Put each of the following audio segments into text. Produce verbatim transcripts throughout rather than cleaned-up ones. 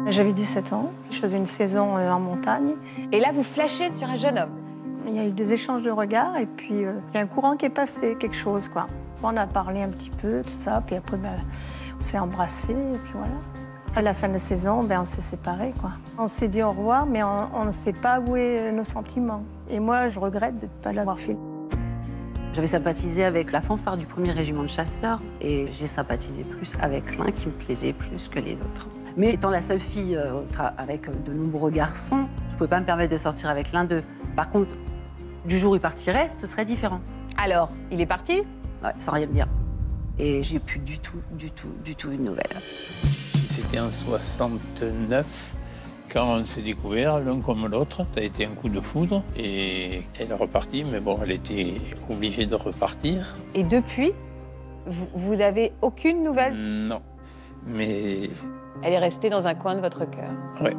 J'avais dix-sept ans, je faisais une saison en montagne. Et là, vous flashez sur un jeune homme. Il y a eu des échanges de regards et puis euh, il y a un courant qui est passé, quelque chose, quoi. On a parlé un petit peu, tout ça, puis après, ben, on s'est embrassés et puis voilà. À la fin de la saison, ben, on s'est séparés, quoi. On s'est dit au revoir, mais on, on ne s'est pas avoué nos sentiments. Et moi, je regrette de ne pas l'avoir fait. J'avais sympathisé avec la fanfare du premier régiment de chasseurs et j'ai sympathisé plus avec l'un qui me plaisait plus que les autres. Mais étant la seule fille euh, avec de nombreux garçons, je ne pouvais pas me permettre de sortir avec l'un d'eux. Par contre, du jour où il partirait, ce serait différent. Alors, il est parti? Ouais, sans rien me dire. Et j'ai plus du tout, du tout, du tout une nouvelle. C'était en soixante-neuf, quand on s'est découvert l'un comme l'autre. Ça a été un coup de foudre et elle est repartie, mais bon, elle était obligée de repartir. Et depuis, vous, vous n'avez aucune nouvelle? Non, mais... Elle est restée dans un coin de votre cœur. Ouais.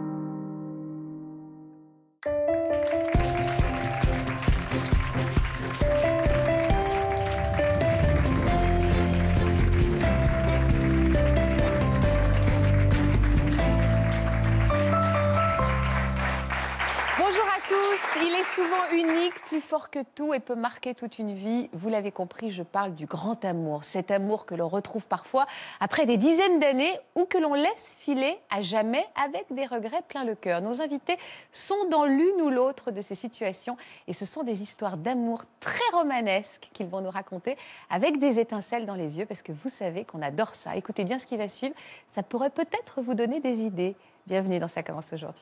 Bonjour à tous, il est souvent unique, plus fort que tout et peut marquer toute une vie. Vous l'avez compris, je parle du grand amour. Cet amour que l'on retrouve parfois après des dizaines d'années ou que l'on laisse filer à jamais avec des regrets plein le cœur. Nos invités sont dans l'une ou l'autre de ces situations et ce sont des histoires d'amour très romanesques qu'ils vont nous raconter avec des étincelles dans les yeux parce que vous savez qu'on adore ça. Écoutez bien ce qui va suivre, ça pourrait peut-être vous donner des idées. Bienvenue dans Ça commence aujourd'hui.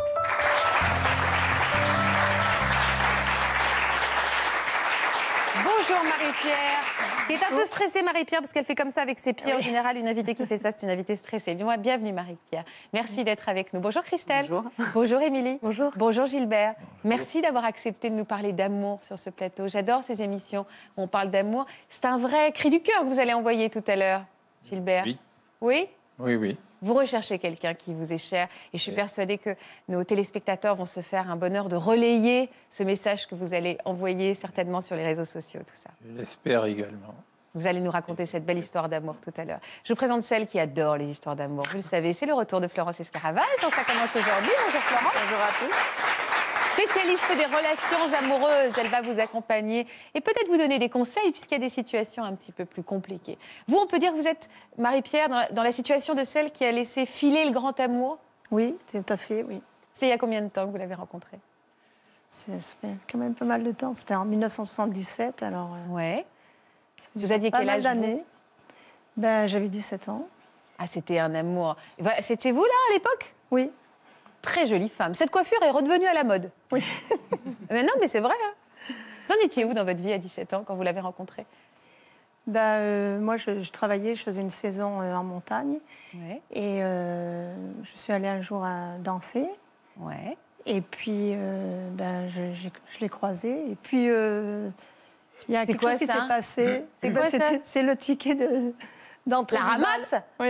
Bonjour Marie-Pierre, qui est un peu stressée Marie-Pierre parce qu'elle fait comme ça avec ses pieds. En général, une invitée qui fait ça, c'est une invitée stressée. Bienvenue Marie-Pierre. Merci d'être avec nous. Bonjour Christelle. Bonjour. Bonjour Émilie. Bonjour. Bonjour Gilbert. Merci d'avoir accepté de nous parler d'amour sur ce plateau. J'adore ces émissions où on parle d'amour. C'est un vrai cri du cœur que vous allez envoyer tout à l'heure, Gilbert. Oui. Oui ? Oui, oui. Vous recherchez quelqu'un qui vous est cher et je suis persuadée que nos téléspectateurs vont se faire un bonheur de relayer ce message que vous allez envoyer certainement sur les réseaux sociaux, tout ça. Je l'espère également. Vous allez nous raconter cette belle histoire d'amour tout à l'heure. Je vous présente celle qui adore les histoires d'amour. Vous le savez, c'est le retour de Florence Escaravage. Donc ça commence aujourd'hui. Bonjour Florence. Bonjour à tous. Spécialiste des relations amoureuses, elle va vous accompagner et peut-être vous donner des conseils puisqu'il y a des situations un petit peu plus compliquées. Vous, on peut dire que vous êtes, Marie-Pierre, dans, dans la situation de celle qui a laissé filer le grand amour? Oui, tout à fait, oui. C'est il y a combien de temps que vous l'avez rencontré? Ça fait quand même pas mal de temps. C'était en mille neuf cent soixante-dix-sept, alors... Euh, Ouais. Vous aviez pas quel mal âge d'années. Ben, j'avais dix-sept ans. Ah, c'était un amour. C'était vous, là, à l'époque? Oui. Très jolie femme. Cette coiffure est redevenue à la mode. Oui. Mais non, mais c'est vrai. Hein. Vous en étiez où dans votre vie à dix-sept ans quand vous l'avez rencontré? Ben, euh, moi, je, je travaillais, je faisais une saison euh, en montagne. Ouais. Et euh, je suis allée un jour à danser. Ouais. Et puis, euh, ben, je, je, je l'ai croisé. Et puis, euh, il y a quelque quoi, chose qui ça s'est passé. C'est Ben, quoi, ça c'était- C'est le ticket de, d'entrée. La du bal. ramasse? Oui.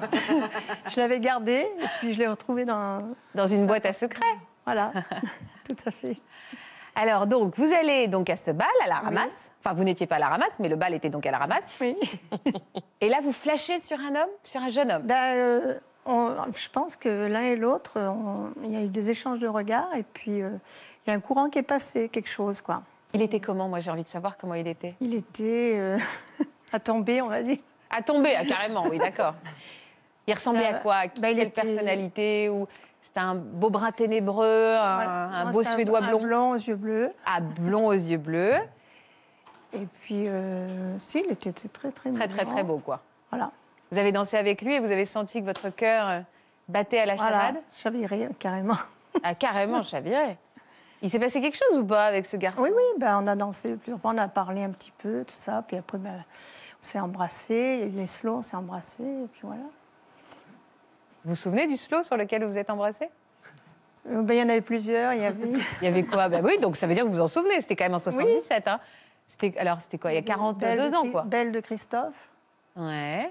Je l'avais gardé et puis je l'ai retrouvé dans... Dans une boîte à secrets. Voilà, tout à fait. Alors, donc, vous allez donc à ce bal, à la ramasse. Enfin, vous n'étiez pas à la ramasse, mais le bal était donc à la ramasse. Oui. Et là, vous flashez sur un homme, sur un jeune homme. Ben, euh, on- je pense que l'un et l'autre, on- il y a eu des échanges de regards et puis euh, il y a un courant qui est passé, quelque chose, quoi. Il était comment? Moi, j'ai envie de savoir comment il était. Il était euh, à tomber, on va dire. À tomber, ah, carrément, oui, d'accord. Il ressemblait à quoi? À Ben, il quelle était- personnalité? Ou c'était un beau brun ténébreux, un, Voilà. un Moi, beau c'était Suédois un blond? blond aux yeux bleus. Ah, blond aux yeux bleus. Et puis, euh, si, il était très, très Très, très, mignon. très beau, quoi. Voilà. Vous avez dansé avec lui et vous avez senti que votre cœur euh, battait à la Voilà, chamade? chaviré, carrément. Ah, carrément, chaviré. Il s'est passé quelque chose ou pas avec ce garçon? Oui, oui, ben, on a dansé plusieurs fois, on a parlé un petit peu, tout ça. Puis après, ben, on s'est embrassés, il y a eu les slows, on s'est embrassés, et puis voilà. Vous vous souvenez du slow sur lequel vous vous êtes embrassés? Euh, ben, il y en avait plusieurs, il y avait... Il y avait quoi? Ben oui, donc ça veut dire que vous vous en souvenez. C'était quand même en soixante-dix-sept. Hein. C'était, alors, c'était quoi? Il y a quarante-deux Belle de ans, Chri- quoi. Belle de Christophe. Ouais.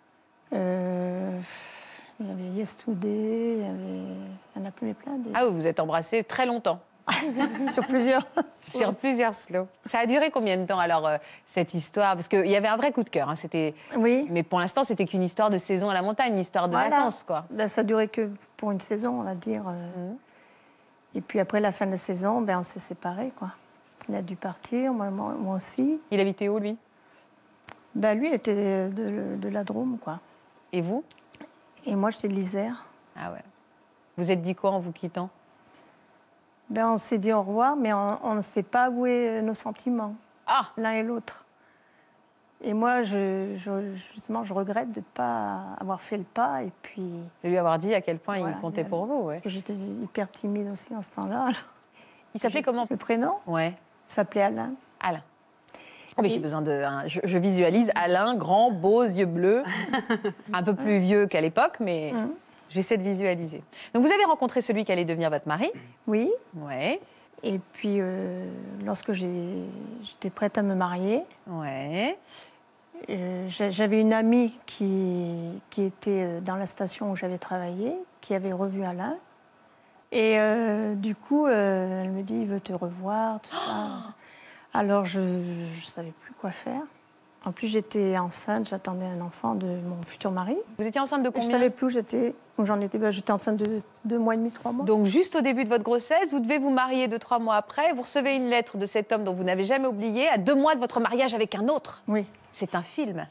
Euh, il y avait Yes Today, il y avait... Il y en a plus plein. Des... Ah oui, vous vous êtes embrassés très longtemps. Sur plusieurs. Sur plusieurs slows. Ça a duré combien de temps, alors, euh, cette histoire? Parce qu'il y avait un vrai coup de cœur. Hein, c'était... Oui. Mais pour l'instant, c'était qu'une histoire de saison à la montagne, une histoire de Voilà. vacances, quoi. Ben, ça durait que pour une saison, on va dire. Mmh. Et puis après la fin de la saison, ben, on s'est séparés, quoi. Il a dû partir, moi, moi, moi aussi. Il habitait où, lui? Ben, lui, il était de, de la Drôme, quoi. Et vous? Et moi, j'étais de l'Isère. Ah ouais. Vous êtes dit quoi en vous quittant? Ben, on s'est dit au revoir, mais on, on ne s'est pas avoué nos sentiments, Ah! l'un et l'autre. Et moi, je, je, justement, je regrette de ne pas avoir fait le pas. Et puis, De lui avoir dit à quel point voilà, il comptait il a- pour vous, ouais. parce que j'étais hyper timide aussi en ce temps-là. Il s'appelait comment? Le prénom Ouais. s'appelait Alain. Alain. Ah, mais Et- j'ai besoin de... hein, je, je visualise Alain, grand, beau, yeux bleus, un peu plus vieux qu'à l'époque, mais Mhm. j'essaie de visualiser. Donc vous avez rencontré celui qui allait devenir votre mari? Oui. Ouais, Et puis, euh, lorsque j'ai- j'étais prête à me marier, ouais. euh, j'a- j'avais une amie qui, qui était euh, dans la station où j'avais travaillé, qui avait revu Alain. Et euh, du coup, euh, elle me dit, il veut te revoir, tout ça. Alors, je ne savais plus quoi faire. En plus, j'étais enceinte, j'attendais un enfant de mon futur mari. Vous étiez enceinte de Je ne combien? savais plus où j'étais, où j'en étais. Ben, j'étais enceinte de deux mois et demi, trois mois. Donc juste au début de votre grossesse, vous devez vous marier deux, trois mois après. Vous recevez une lettre de cet homme dont vous n'avez jamais oublié, à deux mois de votre mariage avec un autre. Oui, C'est un film.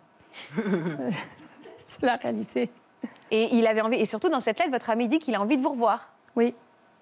c'est la réalité. Et il avait envie. Et surtout dans cette lettre, votre ami dit qu'il a envie de vous revoir. Oui.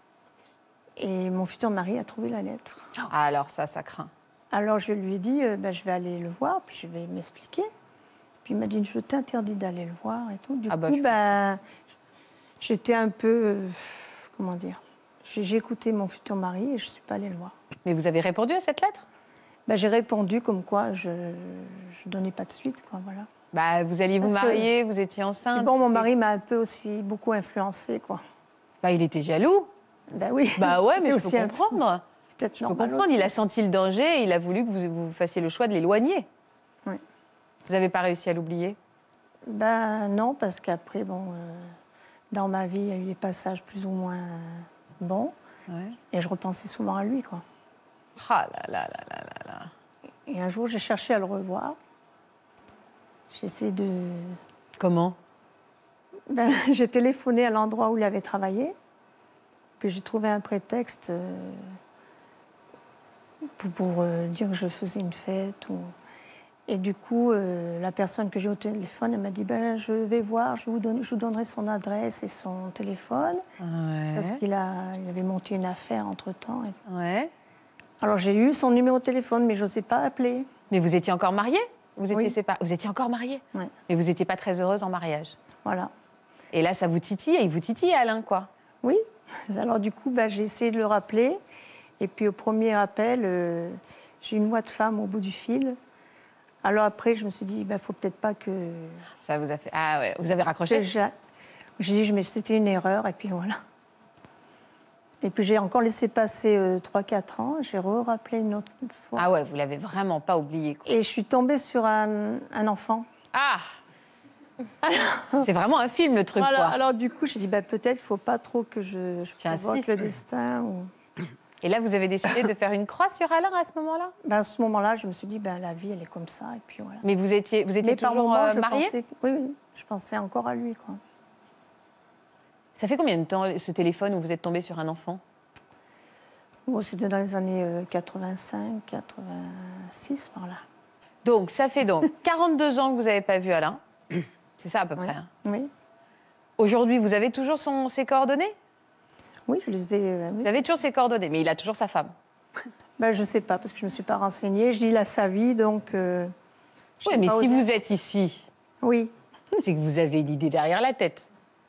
Et mon futur mari a trouvé la lettre. Ah, alors ça, ça craint. Alors je lui ai dit, euh, ben, je vais aller le voir, puis je vais m'expliquer. Puis il m'a dit, je t'interdis d'aller le voir et tout. Du Ah bah, coup, je- ben, j'étais un peu, euh, comment dire, j'ai j'ai écouté mon futur mari et je ne suis pas allée le voir. Mais vous avez répondu à cette lettre? Ben, j'ai répondu comme quoi je ne donnais pas de suite, quoi, voilà. Bah, vous alliez vous Parce que- marier, vous étiez Et enceinte. bon, mon c'était- mari m'a un peu aussi beaucoup influencée, quoi. Bah, il était jaloux. Ben oui. Bah ouais, mais C'était je aussi peux un- comprendre. Peut-être Je peux normal comprendre. aussi. Il a senti le danger et il a voulu que vous, vous fassiez le choix de l'éloigner. Oui. Vous n'avez pas réussi à l'oublier? Ben non, parce qu'après, bon, euh, dans ma vie, il y a eu des passages plus ou moins euh, bons. Ouais. Et je repensais souvent à lui, quoi. Ah là là là là là là. Et un jour, j'ai cherché à le revoir. J'ai essayé de... Comment? Ben, j'ai téléphoné à l'endroit où il avait travaillé. Puis j'ai trouvé un prétexte euh, pour, pour, euh, dire que je faisais une fête. Ou... Et du coup, euh, la personne que j'ai au téléphone, elle m'a dit, ben, je vais voir, je vous, donne, je vous donnerai son adresse et son téléphone. Ouais. Parce qu'il a, il avait monté une affaire entre-temps. Et- Ouais. Alors j'ai eu son numéro de téléphone, mais je n'osais pas appeler. Mais vous étiez encore mariée? Vous étiez Oui. séparée? Vous étiez encore mariée? Ouais. Mais vous n'étiez pas très heureuse en mariage. Voilà. Et là, ça vous titille, et il vous titille, Alain, quoi. Oui. Alors du coup, bah, j'ai essayé de le rappeler. Et puis au premier appel, euh, j'ai une voix de femme au bout du fil. Alors après, je me suis dit, il ne faut peut-être pas que... Ça vous a fait... Ah ouais, vous avez raccroché? J'ai j'ai dit, mais c'était une erreur, et puis voilà. Et puis j'ai encore laissé passer euh, trois quatre ans. J'ai re-rappelé une autre fois. Ah ouais, vous l'avez vraiment pas oublié, quoi. Et je suis tombée sur un, un enfant. Ah! C'est vraiment un film, le truc, Voilà. quoi. Alors du coup, j'ai dit, bah, peut-être il ne faut pas trop que je, je J'insiste. provoque le destin. Ou... Et là, vous avez décidé de faire une croix sur Alain à ce moment-là? Ben, à ce moment-là, je me suis dit, ben, la vie, elle est comme ça. Et puis voilà. Mais vous étiez, vous étiez Mais par toujours moments, euh, je mariée? pensais, oui, oui, je pensais encore à lui, quoi. Ça fait combien de temps, ce téléphone, où vous êtes tombée sur un enfant? Bon, c'était dans les années euh, quatre-vingt-cinq, quatre-vingt-six, par là. Donc, ça fait donc quarante-deux ans que vous n'avez pas vu Alain. C'est ça, à peu Oui. près. hein. Oui, Aujourd'hui, vous avez toujours son, ses coordonnées? oui, je les ai... euh, oui. Vous avez toujours ses coordonnées, mais il a toujours sa femme. Ben, je ne sais pas, parce que je ne me suis pas renseignée. Je dis, il a sa vie, donc... euh, je Oui, n'ai mais pas si osé- vous êtes ici, Oui. c'est que vous avez une idée derrière la tête.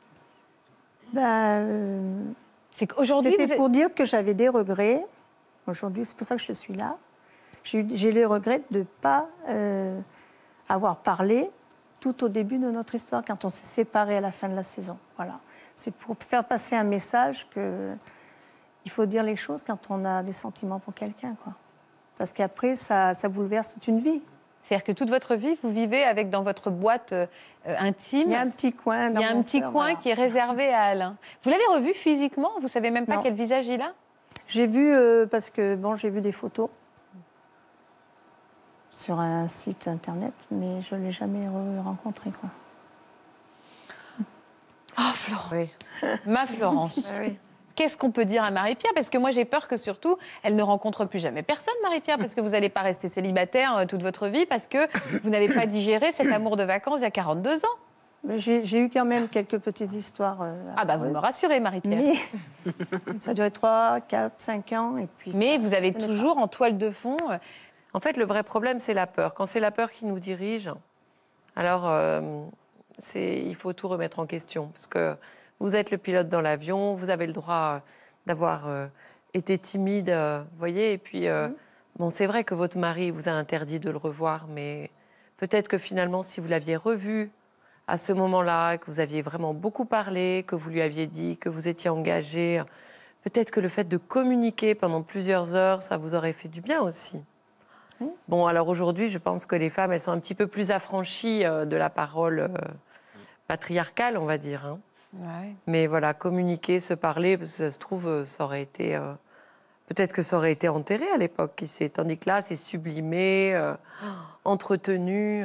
Ben, euh, C'est qu'aujourd'hui, c'était vous êtes... pour dire que j'avais des regrets. Aujourd'hui, c'est pour ça que je suis là. J'ai eu- j'ai les regrets de ne pas euh, avoir parlé tout au début de notre histoire, quand on s'est séparés à la fin de la saison. Voilà. C'est pour faire passer un message que il faut dire les choses quand on a des sentiments pour quelqu'un, quoi. Parce qu'après, ça, ça bouleverse toute une vie. C'est-à-dire que toute votre vie, vous vivez avec dans votre boîte euh, intime. Il y a un petit coin. Il dans y a un mon petit cœur, coin voilà. qui est réservé à Alain. Vous l'avez revu physiquement? Vous savez même pas Non. quel visage il a? J'ai vu, euh, parce que bon, j'ai vu des photos sur un site internet, mais je ne l'ai jamais re- rencontré, quoi. Oh, Florence. Oui. Ma Florence. Ah oui. Qu'est-ce qu'on peut dire à Marie-Pierre? Parce que moi, j'ai peur que surtout, elle ne rencontre plus jamais personne, Marie-Pierre, parce que vous n'allez pas rester célibataire euh, toute votre vie, parce que vous n'avez pas digéré cet amour de vacances il y a quarante-deux ans. Mais J'ai j'ai eu quand même quelques petites histoires. euh, Ah bah, vous me amoureuses. rassurez, Marie-Pierre. Mais ça a duré trois, quatre, cinq ans. Et puis Mais ça- vous avez ça n'est toujours en toile de fond... euh, En fait, le vrai problème, c'est la peur. Quand c'est la peur qui nous dirige, alors euh, c'est, il faut tout remettre en question. Parce que vous êtes le pilote dans l'avion, vous avez le droit d'avoir euh, été timide, euh, vous voyez. Et puis, euh, Mhm. bon, c'est vrai que votre mari vous a interdit de le revoir, mais peut-être que finalement, si vous l'aviez revu à ce moment-là, que vous aviez vraiment beaucoup parlé, que vous lui aviez dit, que vous étiez engagé, peut-être que le fait de communiquer pendant plusieurs heures, ça vous aurait fait du bien aussi. Bon, alors aujourd'hui, je pense que les femmes, elles sont un petit peu plus affranchies euh, de la parole euh, patriarcale, on va dire. Hein. Ouais. Mais voilà, communiquer, se parler, parce que ça se trouve, euh, ça aurait été... euh, peut-être que ça aurait été enterré à l'époque, qui sait. Tandis que là, c'est sublimé, euh, entretenu.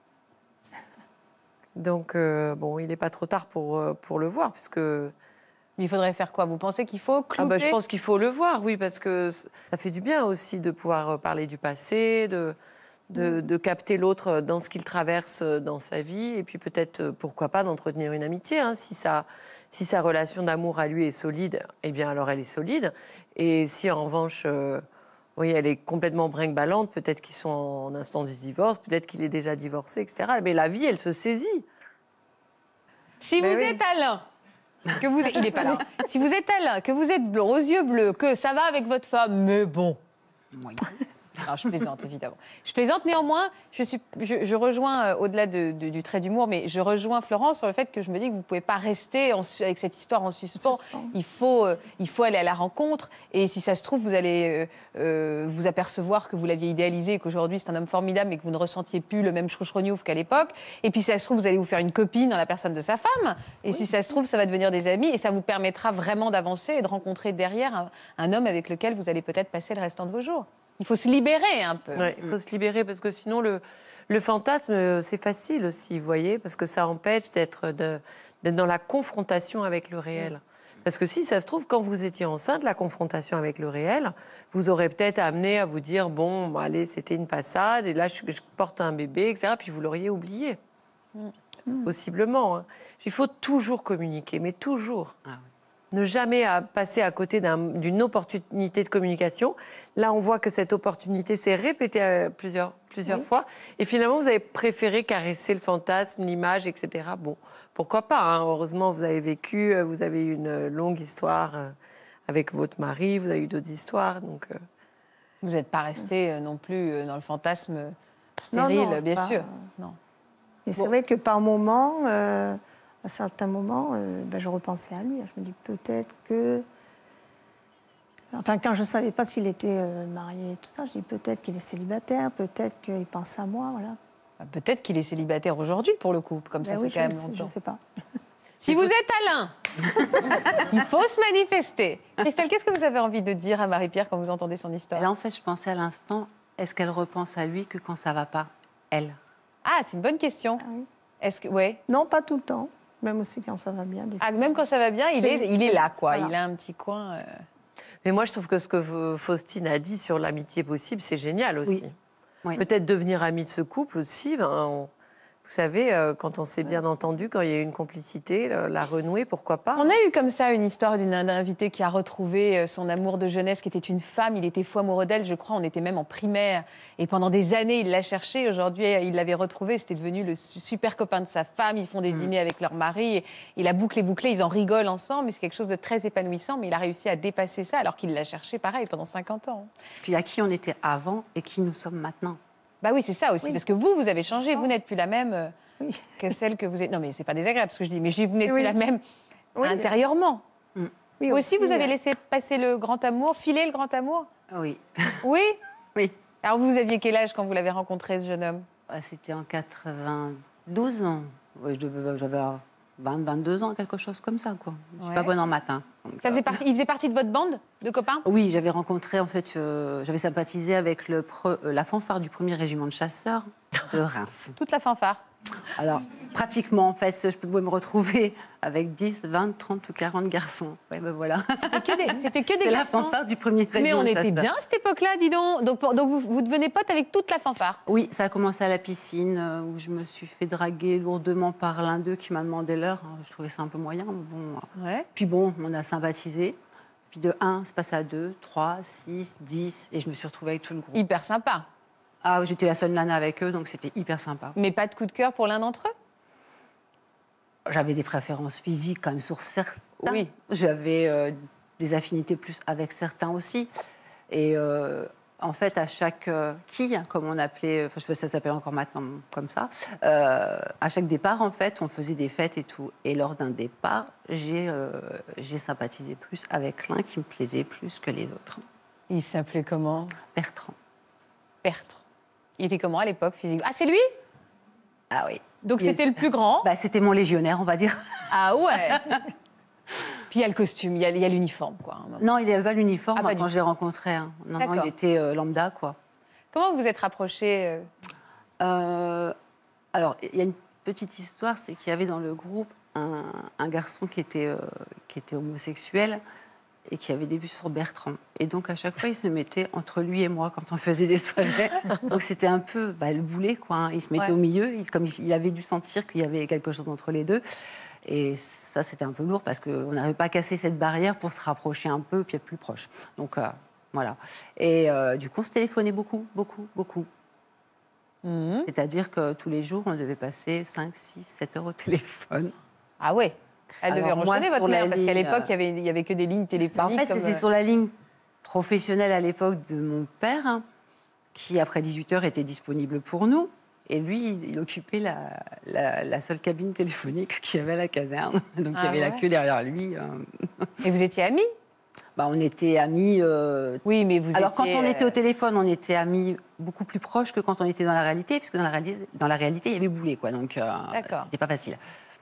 Donc, euh, bon, il n'est pas trop tard pour, euh, pour le voir, puisque... Il faudrait faire quoi? Vous pensez qu'il faut Ah clouter? bah, je pense qu'il faut le voir, oui, parce que ça fait du bien aussi de pouvoir parler du passé, de, de, de capter l'autre dans ce qu'il traverse dans sa vie, et puis peut-être, pourquoi pas, d'entretenir une amitié. Hein. Si, sa, si sa relation d'amour à lui est solide, eh bien alors elle est solide. Et si en revanche, euh, oui, elle est complètement brinque-ballante, peut-être qu'ils sont en instance de divorce, peut-être qu'il est déjà divorcé, et cetera. Mais la vie, elle se saisit. Si Mais vous oui. êtes Alain, que vous... il n'est pas là. Si vous êtes Alain, que vous êtes blond, aux yeux bleus, que ça va avec votre femme, mais bon. Moyen. Alors, je plaisante, évidemment. Je plaisante, néanmoins, je, suis, je, je rejoins, euh, au-delà de, de, du trait d'humour, mais je rejoins Florence sur le fait que je me dis que vous ne pouvez pas rester en, su- avec cette histoire en suspens. suspens. Il faut, euh, il faut aller à la rencontre. Et si ça se trouve, vous allez euh, euh, vous apercevoir que vous l'aviez idéalisé et qu'aujourd'hui, c'est un homme formidable, mais que vous ne ressentiez plus le même chouchrougnouf qu'à l'époque. Et puis, si ça se trouve, vous allez vous faire une copine dans la personne de sa femme. Et si ça se trouve, ça va devenir des amis. Et ça vous permettra vraiment d'avancer et de rencontrer derrière un, un homme avec lequel vous allez peut-être passer le restant de vos jours. Il faut se libérer un peu. Ouais, il faut se libérer parce que sinon, le, le fantasme, c'est facile aussi, vous voyez, parce que ça empêche d'être, de, d'être dans la confrontation avec le réel. Parce que si ça se trouve, quand vous étiez enceinte, la confrontation avec le réel, vous aurez peut-être amené à vous dire, bon, bon, allez, c'était une passade, et là, je, je porte un bébé, et cetera, puis vous l'auriez oublié. Mm. Possiblement. Hein. Il faut toujours communiquer, mais toujours. Ah oui. Ne jamais à passer à côté d'un, d'une opportunité de communication. Là, on voit que cette opportunité s'est répétée euh, plusieurs, plusieurs Oui. fois. Et finalement, vous avez préféré caresser le fantasme, l'image, et cetera. Bon, pourquoi pas, hein. Heureusement, vous avez vécu, euh, vous avez eu une longue histoire euh, avec votre mari, vous avez eu d'autres histoires. Donc, euh, Vous n'êtes pas resté euh, non plus euh, dans le fantasme Non, stérile, non, bien pas- sûr. Non. Et c'est Bon. vrai que par moments, euh, à certains moments, euh, ben, je repensais à lui. Je me dis peut-être que... Enfin, quand je ne savais pas s'il était euh, marié et tout ça, je dis peut-être qu'il est célibataire, peut-être qu'il pense à moi, voilà. Bah, peut-être qu'il est célibataire aujourd'hui, pour le coup, comme ça Ben fait oui, quand je même ne sais, je longtemps. sais pas. Si vous êtes Alain, il faut se manifester. Christelle, qu'est-ce que vous avez envie de dire à Marie-Pierre quand vous entendez son histoire? Et là, en fait, je pensais à l'instant, est-ce qu'elle repense à lui que quand ça va pas, elle? Ah, c'est une bonne question. Ah oui. Est-ce que, ouais. Non, pas tout le temps, même aussi quand ça va bien. Des fois. Ah, même quand ça va bien, il C'est- est, il est là, quoi. Voilà. Il a un petit coin. euh. Mais moi, je trouve que ce que euh, Faustine a dit sur l'amitié possible, c'est génial aussi. Oui. Oui. Peut-être devenir ami de ce couple aussi. Ben, on- vous savez, euh, quand on s'est bien entendu, quand il y a eu une complicité, la, la renouer, pourquoi pas. On a eu comme ça une histoire d'une d'un invité qui a retrouvé euh, son amour de jeunesse, qui était une femme. Il était fou amoureux d'elle, je crois. On était même en primaire. Et pendant des années, il l'a cherchée. Aujourd'hui, il l'avait retrouvée. C'était devenu le su- super copain de sa femme. Ils font des dîners avec leur mari. Et, et la boucle est bouclée. Ils en rigolent ensemble. Mais c'est quelque chose de très épanouissant. Mais il a réussi à dépasser ça alors qu'il l'a cherché, pareil, pendant cinquante ans. Parce qu'il y a qui on était avant et qui nous sommes maintenant. Bah oui, c'est ça aussi. Oui. Parce que vous, vous avez changé. Vous n'êtes plus la même euh, Oui. que celle que vous êtes. Non, mais c'est pas désagréable ce que je dis. Mais je dis, vous n'êtes Oui. plus la même Oui. intérieurement. Oui, Vous aussi, vous avez euh, laissé passer le grand amour, filer le grand amour? Oui. Oui. Oui. Alors, vous aviez quel âge quand vous l'avez rencontré, ce jeune homme? Ah, c'était en quatre-vingt-douze ans. Ouais, je devais- j'avais vingt, vingt-deux ans, quelque chose comme ça, quoi. Je suis Ouais. pas bonne en matin. Ça faisait partie, il faisait partie de votre bande de copains? Oui, j'avais rencontré, en fait, euh, j'avais sympathisé avec le pre- euh, la fanfare du premier régiment de chasseurs de Reims. Toute la fanfare. Alors, pratiquement, en fait, je pouvais me retrouver avec dix, vingt, trente ou quarante garçons. Ouais, ben voilà. C'était que des, c'était que des C'est la garçons. fanfare du premier régiment Mais on de était chasseurs. bien à cette époque-là, dis donc. Donc, pour- donc vous, vous devenez pote avec toute la fanfare. Oui, ça a commencé à la piscine, euh, où je me suis fait draguer lourdement par l'un d'eux qui m'a demandé l'heure. Je trouvais ça un peu moyen, mais bon. Ouais. Puis bon, on a sympathisé. Puis de un, c'est passé à deux, trois, six, dix, et je me suis retrouvée avec tout le groupe. Hyper sympa. Ah, j'étais la seule nana avec eux, donc c'était hyper sympa. Mais pas de coup de cœur pour l'un d'entre eux? J'avais des préférences physiques quand même sur certains. Oui. J'avais euh, des affinités plus avec certains aussi. Et euh, en fait, à chaque euh, quille, comme on appelait, enfin, je sais pas si ça s'appelle encore maintenant comme ça, euh, à chaque départ, en fait, on faisait des fêtes et tout. Et lors d'un départ, j'ai euh, j'ai sympathisé plus avec l'un qui me plaisait plus que les autres. Il s'appelait comment? Bertrand. Bertrand. Il était comment à l'époque physiquement? Ah, c'est lui? Ah oui. Donc Il- c'était le plus grand? Bah, c'était mon légionnaire, on va dire. Ah ouais. Puis il y a le costume, il y a il y a l'uniforme, quoi. à un moment. Non, il n'avait pas l'uniforme Ah, pas hein, du quand tout. je l'ai rencontré. hein. Non, non, D'accord. il était euh, lambda, quoi. Comment vous vous êtes rapprochés euh Euh, alors, il y a une petite histoire, c'est qu'il y avait dans le groupe un, un garçon qui était, euh, qui était homosexuel et qui avait des vues sur Bertrand. Et donc, à chaque fois, il se mettait entre lui et moi quand on faisait des soirées. Donc, c'était un peu bah, le boulet, quoi. hein. Il se mettait Ouais. au milieu, il- comme il, il avait dû sentir qu'il y avait quelque chose entre les deux. Et ça, c'était un peu lourd parce qu'on n'arrivait pas à casser cette barrière pour se rapprocher un peu puis être plus proche. Donc, euh, voilà. Et euh, du coup, on se téléphonait beaucoup, beaucoup, beaucoup. Mhm. C'est-à-dire que tous les jours, on devait passer cinq, six, sept heures au téléphone. Ah ouais. Elle devait Alors, moi, ronchonner, votre sur la mère, parce qu'à ligne, l'époque, euh, il y avait, il y avait que des lignes Bah, en téléphoniques. fait, comme, c'était euh, sur la ligne professionnelle à l'époque de mon père, hein, qui, après dix-huit heures, était disponible pour nous. Et lui, il, il occupait la, la- la seule cabine téléphonique qu'il y avait à la caserne. Donc, il y Ah avait la ouais. queue derrière lui. euh. Et vous étiez amis? Bah, on était amis. euh, Oui, mais vous Alors, étiez... quand on était euh, au téléphone, on était amis beaucoup plus proches que quand on était dans la réalité, puisque dans la, réali- dans la réalité, il y avait boulet, quoi. Donc, euh, D'accord. c'était pas facile.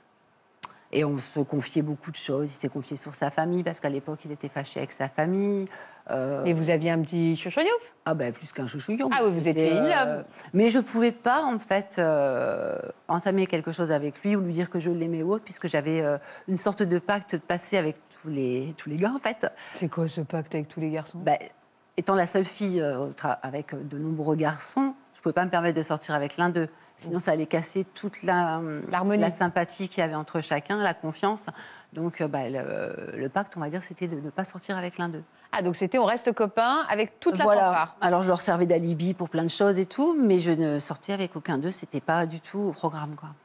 Et on se confiait beaucoup de choses. Il s'est confié sur sa famille, parce qu'à l'époque, il était fâché avec sa famille. Euh, Et vous aviez un petit chouchoyouf? Ah ben, plus qu'un chouchouillon. Ah oui, vous C'était, étiez in love. Mais je pouvais pas, en fait, euh, entamer quelque chose avec lui ou lui dire que je l'aimais ou autre, puisque j'avais euh, une sorte de pacte passé avec tous les, tous les gars, en fait. C'est quoi ce pacte avec tous les garçons? Ben, étant la seule fille euh, au tra- avec de nombreux garçons, je pouvais pas me permettre de sortir avec l'un d'eux. Sinon, ça allait casser toute la, L'harmonie. la sympathie qu'il y avait entre chacun, la confiance. Donc, euh, ben, le, le pacte, on va dire, c'était de ne pas sortir avec l'un d'eux. Ah, donc c'était on reste copains avec toute la Voilà. fanfare. Alors, je leur servais d'alibi pour plein de choses et tout, mais je ne sortais avec aucun d'eux. C'était pas du tout au programme, quoi.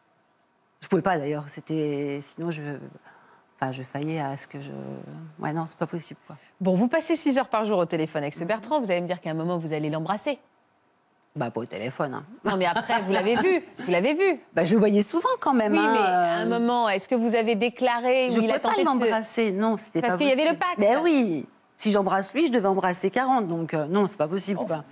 Je pouvais pas, d'ailleurs. C'était... Sinon, je... Enfin, je faillais à ce que je... Ouais, non, c'est pas possible, quoi. Bon, vous passez six heures par jour au téléphone avec ce Bertrand. Vous allez me dire qu'à un moment, vous allez l'embrasser. Bah, pas au téléphone, hein. Non, mais après, vous l'avez vu. Vous l'avez vu. Bah, je le voyais souvent, quand même. Oui, hein, mais à un euh, moment, est-ce que vous avez déclaré Je où ne il a pouvais pas tenté de se... l'embrasser, non, c'était pas Parce possible. qu'il y avait le pacte. Ben oui, si j'embrasse lui, je devais embrasser quarante, donc euh, non, c'est pas possible, quoi.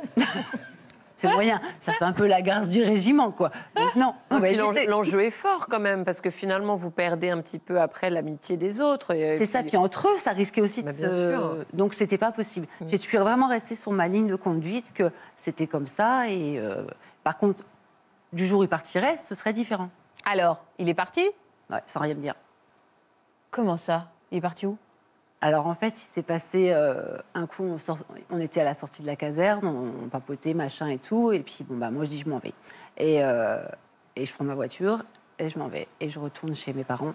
C'est moyen, ça fait un peu la garce du régiment, quoi. Donc non, on Et va puis l'en- éviter. l'enjeu est fort quand même, parce que finalement, vous perdez un petit peu après l'amitié des autres. et- C'est ça, puis entre eux, ça risquait aussi de Bah, bien se... sûr. Donc c'était pas possible. Je suis vraiment restée sur ma ligne de conduite, que c'était comme ça, et euh, par contre, du jour où il partirait, ce serait différent. Alors, il est parti? Ouais, sans rien me dire. Comment ça? Il est parti où? Alors en fait, il s'est passé euh, un coup, on, sort- on était à la sortie de la caserne, on, on papotait, machin et tout, et puis bon bah moi je dis je m'en vais. Et, euh, et je prends ma voiture et je m'en vais et je retourne chez mes parents.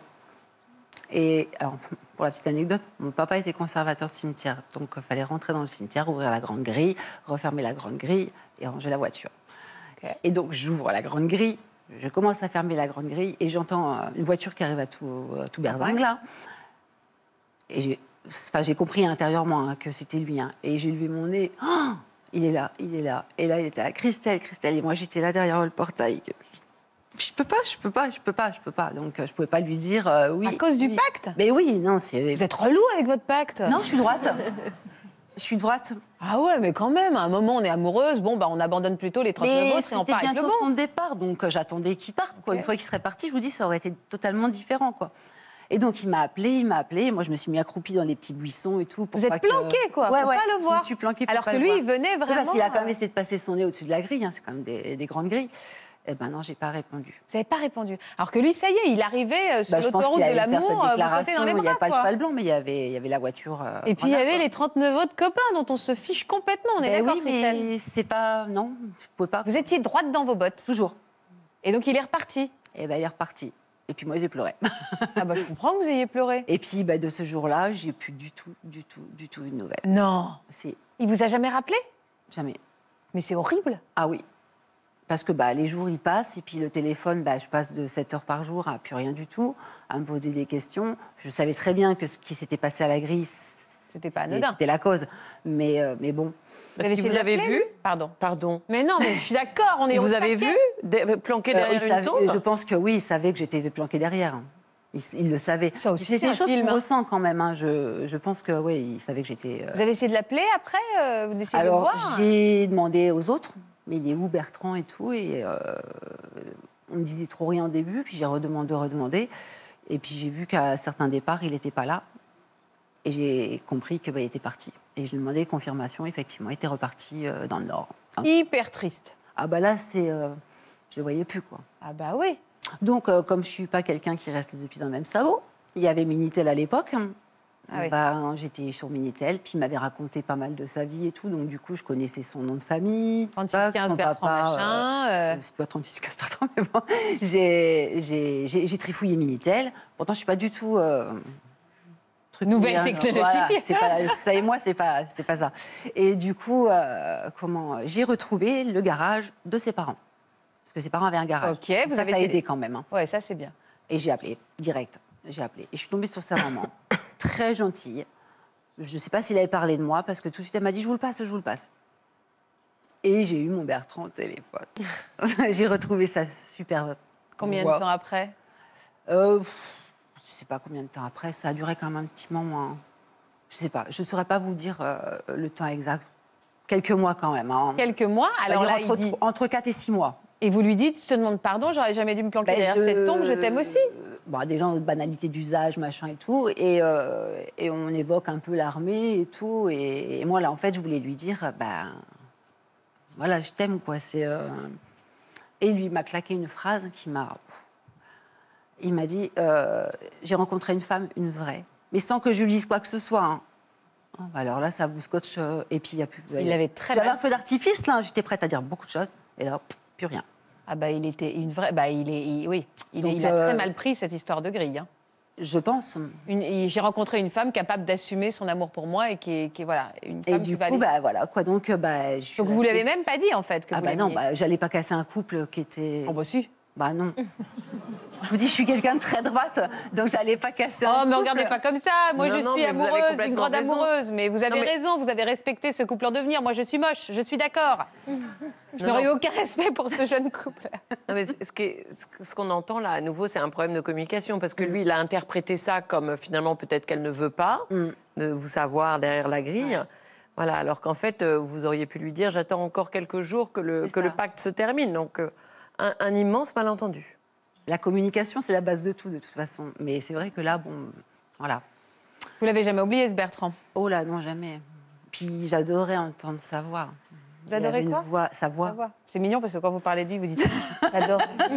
Et alors pour la petite anecdote, mon papa était conservateur de cimetière, donc il fallait rentrer dans le cimetière, ouvrir la grande grille, refermer la grande grille et ranger la voiture. Ok. Et donc j'ouvre la grande grille, je commence à fermer la grande grille et j'entends euh, une voiture qui arrive à tout, à tout berzingue là. Et j'ai enfin, j'ai compris intérieurement hein, que c'était lui. hein. Et j'ai levé mon nez. Oh, il est là, il est là. Et là, il était là. Christelle, Christelle. Et moi, j'étais là derrière le portail. Je peux pas, je peux pas, je peux pas, je peux pas. Donc, euh, je pouvais pas lui dire euh, oui. À cause du oui. pacte? Mais oui, non, c'est... Vous êtes relou avec votre pacte? Non, je suis droite. Je Je suis de droite. Ah ouais, mais quand même, à un moment, on est amoureuse, bon, bah, on abandonne plutôt les trente-neuf Mais autres et on c'était part avec le bientôt bon. son départ, donc euh, j'attendais qu'il parte. Quoi. Ok. Une fois qu'il serait parti, je vous dis, ça aurait été totalement différent. Quoi. Et donc, il m'a appelé, il m'a appelé. Moi, je me suis mis accroupie dans les petits buissons et tout. Pour Vous pas êtes que- planqué, quoi, Ouais, faut ouais, pas le voir. Je me suis planquée pour Alors pas que le lui, voir. il venait Oui, vraiment... parce qu'il a quand même euh, essayé de passer son nez au-dessus de la grille. Hein, c'est quand même des, des grandes grilles. Eh ben non, j'ai pas répondu. Vous n'avez pas répondu. Alors que lui, ça y est, il arrivait euh, sur Bah, je pense l'autoroute qu'il de allait faire l'amour, cette euh, vous sautez déclaration. dans les Il n'y bras, avait pas le quoi. cheval blanc, mais il y avait, il y avait la voiture. euh, Et puis il y voilà, avait quoi. les trente-neuf autres copains dont on se fiche complètement, on est Ben d'accord, oui, Christelle? mais c'est pas... Non, je pouvais pas. Vous étiez droite dans vos bottes. Toujours. Et donc il est reparti. Et ben il est reparti. Et puis moi, j'ai pleuré. Ah bah je comprends que vous ayez pleuré. Et puis, bah, de ce jour-là, j'ai plus du tout, du tout, du tout une nouvelle. Non. Si, Il vous a jamais rappelé? jamais. Mais c'est horrible. Ah oui. Parce que bah, les jours, ils passent, et puis le téléphone, bah, je passe de sept heures par jour à plus rien du tout, à me poser des questions. Je savais très bien que ce qui s'était passé à la grille, C'était pas anodin. c'était la cause. Mais, euh, mais bon, Parce avez qu'il essayé vous avait d'appeler, vu. lui Pardon. Pardon. Mais non, mais je suis d'accord, on est Et au vous avez taquet. vu dé- planqué Euh, derrière il une savait- tombe. je pense que oui, il savait que j'étais planquée derrière. Il, il le savait. Ça aussi, c'est c'est un des choses film, qu'on hein. ressent quand même. Hein. Je, je pense que oui, il savait que j'étais... euh, Vous avez essayé de l'appeler après euh, Vous essayez de le Alors, voir j'ai demandé aux autres, mais il est où Bertrand et tout, et euh, on me disait trop rien au début, puis j'ai redemandé, redemandé, et puis j'ai vu qu'à certains départs, il n'était pas là, et j'ai compris qu'il bah, il était parti. Et je lui ai demandé confirmation, effectivement, il était reparti euh, dans le Nord. Enfin, Hyper triste. ah bah là, c'est... Euh, je le voyais plus, quoi. Ah bah oui. Donc, euh, comme je suis pas quelqu'un qui reste depuis dans le même sabot, il y avait Minitel à l'époque. Ah oui. Ben, j'étais sur Minitel, puis il m'avait raconté pas mal de sa vie et tout, donc du coup, je connaissais son nom de famille. trente-six ça, quinze son Bertrand papa, machin. euh, euh, C'est pas trente-six quinze Bertrand, mais bon. J'ai- J'ai j'ai- j'ai trifouillé Minitel. Pourtant, je suis pas du tout... euh, truc Nouvelle bien, technologie. voilà, c'est pas, ça et moi, c'est pas, c'est pas ça. Et du coup, euh, comment j'ai retrouvé le garage de ses parents. Parce que ses parents avaient un garage. Ok, Donc vous ça, avez ça a été- aidé quand même. Hein. Ouais, ça c'est bien. Et j'ai appelé, direct. J'ai appelé. Et je suis tombée sur sa maman, très gentille. Je ne sais pas s'il avait parlé de moi, parce que tout de suite, elle m'a dit, je vous le passe, je vous le passe. Et j'ai eu mon Bertrand au téléphone. J'ai retrouvé sa superbe Combien voix. de temps après? euh, pff, Je ne sais pas combien de temps après. Ça a duré quand même un petit moment. Hein. Je ne sais pas. Je ne saurais pas vous dire euh, le temps exact. Quelques mois quand même. Hein. Quelques mois. Alors là, entre, il dit... entre quatre et six mois. Et vous lui dites, je te demande pardon, j'aurais jamais dû me planquer Ben, derrière je- cette tombe, je t'aime aussi. Euh, Bon, des gens de banalité d'usage, machin et tout. Et, euh, et on évoque un peu l'armée et tout. Et, et moi, là, en fait, je voulais lui dire, ben, voilà, je t'aime, quoi. C'est, euh... Et lui m'a claqué une phrase qui m'a... Il m'a dit, euh, j'ai rencontré une femme, une vraie. Mais sans que je lui dise quoi que ce soit. Hein. Oh, bah alors là, ça vous scotche. euh, Et puis, il n'y a plus... Il l'avait très J'avais mal. un feu d'artifice, là. J'étais prête à dire beaucoup de choses. Et là, pff, plus rien. Ah bah il était une vraie... Bah il est... il- Oui, il, est- Donc, il a euh, très mal pris cette histoire de grille. hein. Je pense... Une- il- J'ai rencontré une femme capable d'assumer son amour pour moi et qui est, qui est, voilà, une femme Et qui du va coup, aller- bah, voilà, quoi. Donc, euh, bah, je suis Donc vous restée- l'avez même pas dit en fait que Ah vous bah non, l'aimiez. bah, j'allais pas casser un couple qui était... Oh bah si. Bah non. Je vous dis, je suis quelqu'un de très droite, donc j'allais pas casser un Oh, couple. mais regardez pas comme ça. Moi, Non, je non, suis mais vous avez amoureuse, une complètement grande raison. amoureuse. Mais vous avez Non, mais- raison, vous avez respecté ce couple en devenir. Moi, je suis moche, je suis d'accord. Je Non, n'aurais eu non. aucun respect pour ce jeune couple. Non, mais ce qui est- ce qu'on entend là, à nouveau, c'est un problème de communication. Parce que lui, il a interprété ça comme euh, finalement, peut-être qu'elle ne veut pas Mm. de vous savoir derrière la grille. Voilà, alors qu'en fait, euh, vous auriez pu lui dire j'attends encore quelques jours que le, C'est que ça. le pacte se termine. Donc, euh, un, un immense malentendu. La communication, c'est la base de tout, de toute façon. Mais c'est vrai que là, bon, voilà. Vous l'avez jamais oublié, ce Bertrand? Oh là, non, jamais. Puis j'adorais entendre sa voix. Vous Il avait adorez une quoi voix, Sa voix. Sa voix. C'est mignon parce que quand vous parlez de lui, vous dites j'adore.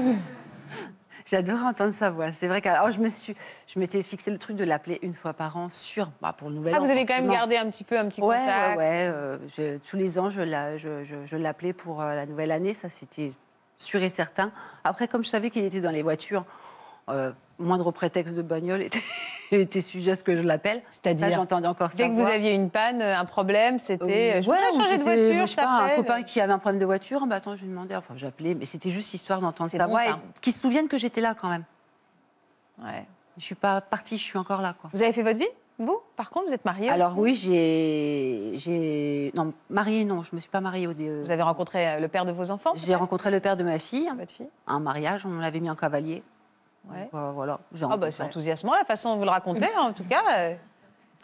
J'adorais entendre sa voix. C'est vrai que alors, je me suis, je m'étais fixé le truc de l'appeler une fois par an, sûr, bah, pour le nouvel Ah, an. vous avez quand même forcément. gardé un petit peu un petit Ouais, contact. ouais, ouais. euh, je- tous les ans, je, la- je, je- je l'appelais pour euh, la nouvelle année. Ça, c'était sûr et certain. Après, comme je savais qu'il était dans les voitures, euh, moindre prétexte de bagnole était, était sujet à ce que je l'appelle. C'est-à-dire Ça, j'entendais encore sa Dès que vous voix. aviez une panne, un problème, c'était Euh, je ouais, voudrais ou changer de c'était, voiture, je sais pas, un t'appelle. copain qui avait un problème de voiture, bah attends, je lui demandais, enfin j'appelais, mais c'était juste histoire d'entendre C'est sa bon, voix ça. et qu'ils se souviennent que j'étais là quand même. Ouais. Je suis pas partie, je suis encore là, quoi. Vous avez fait votre vie, vous? Par contre, vous êtes mariée Alors aussi oui, j'ai, j'ai, non, mariée, non, je me suis pas mariée au dé. Vous avez rencontré euh, le père de vos enfants? J'ai peut-être rencontré le père de ma fille, Votre fille? un mariage, on l'avait mis en cavalier. Ouais. Donc, euh, voilà, j'ai Ah bah rencontré. c'est enthousiasmant la façon dont vous le racontez, hein, en tout cas. euh.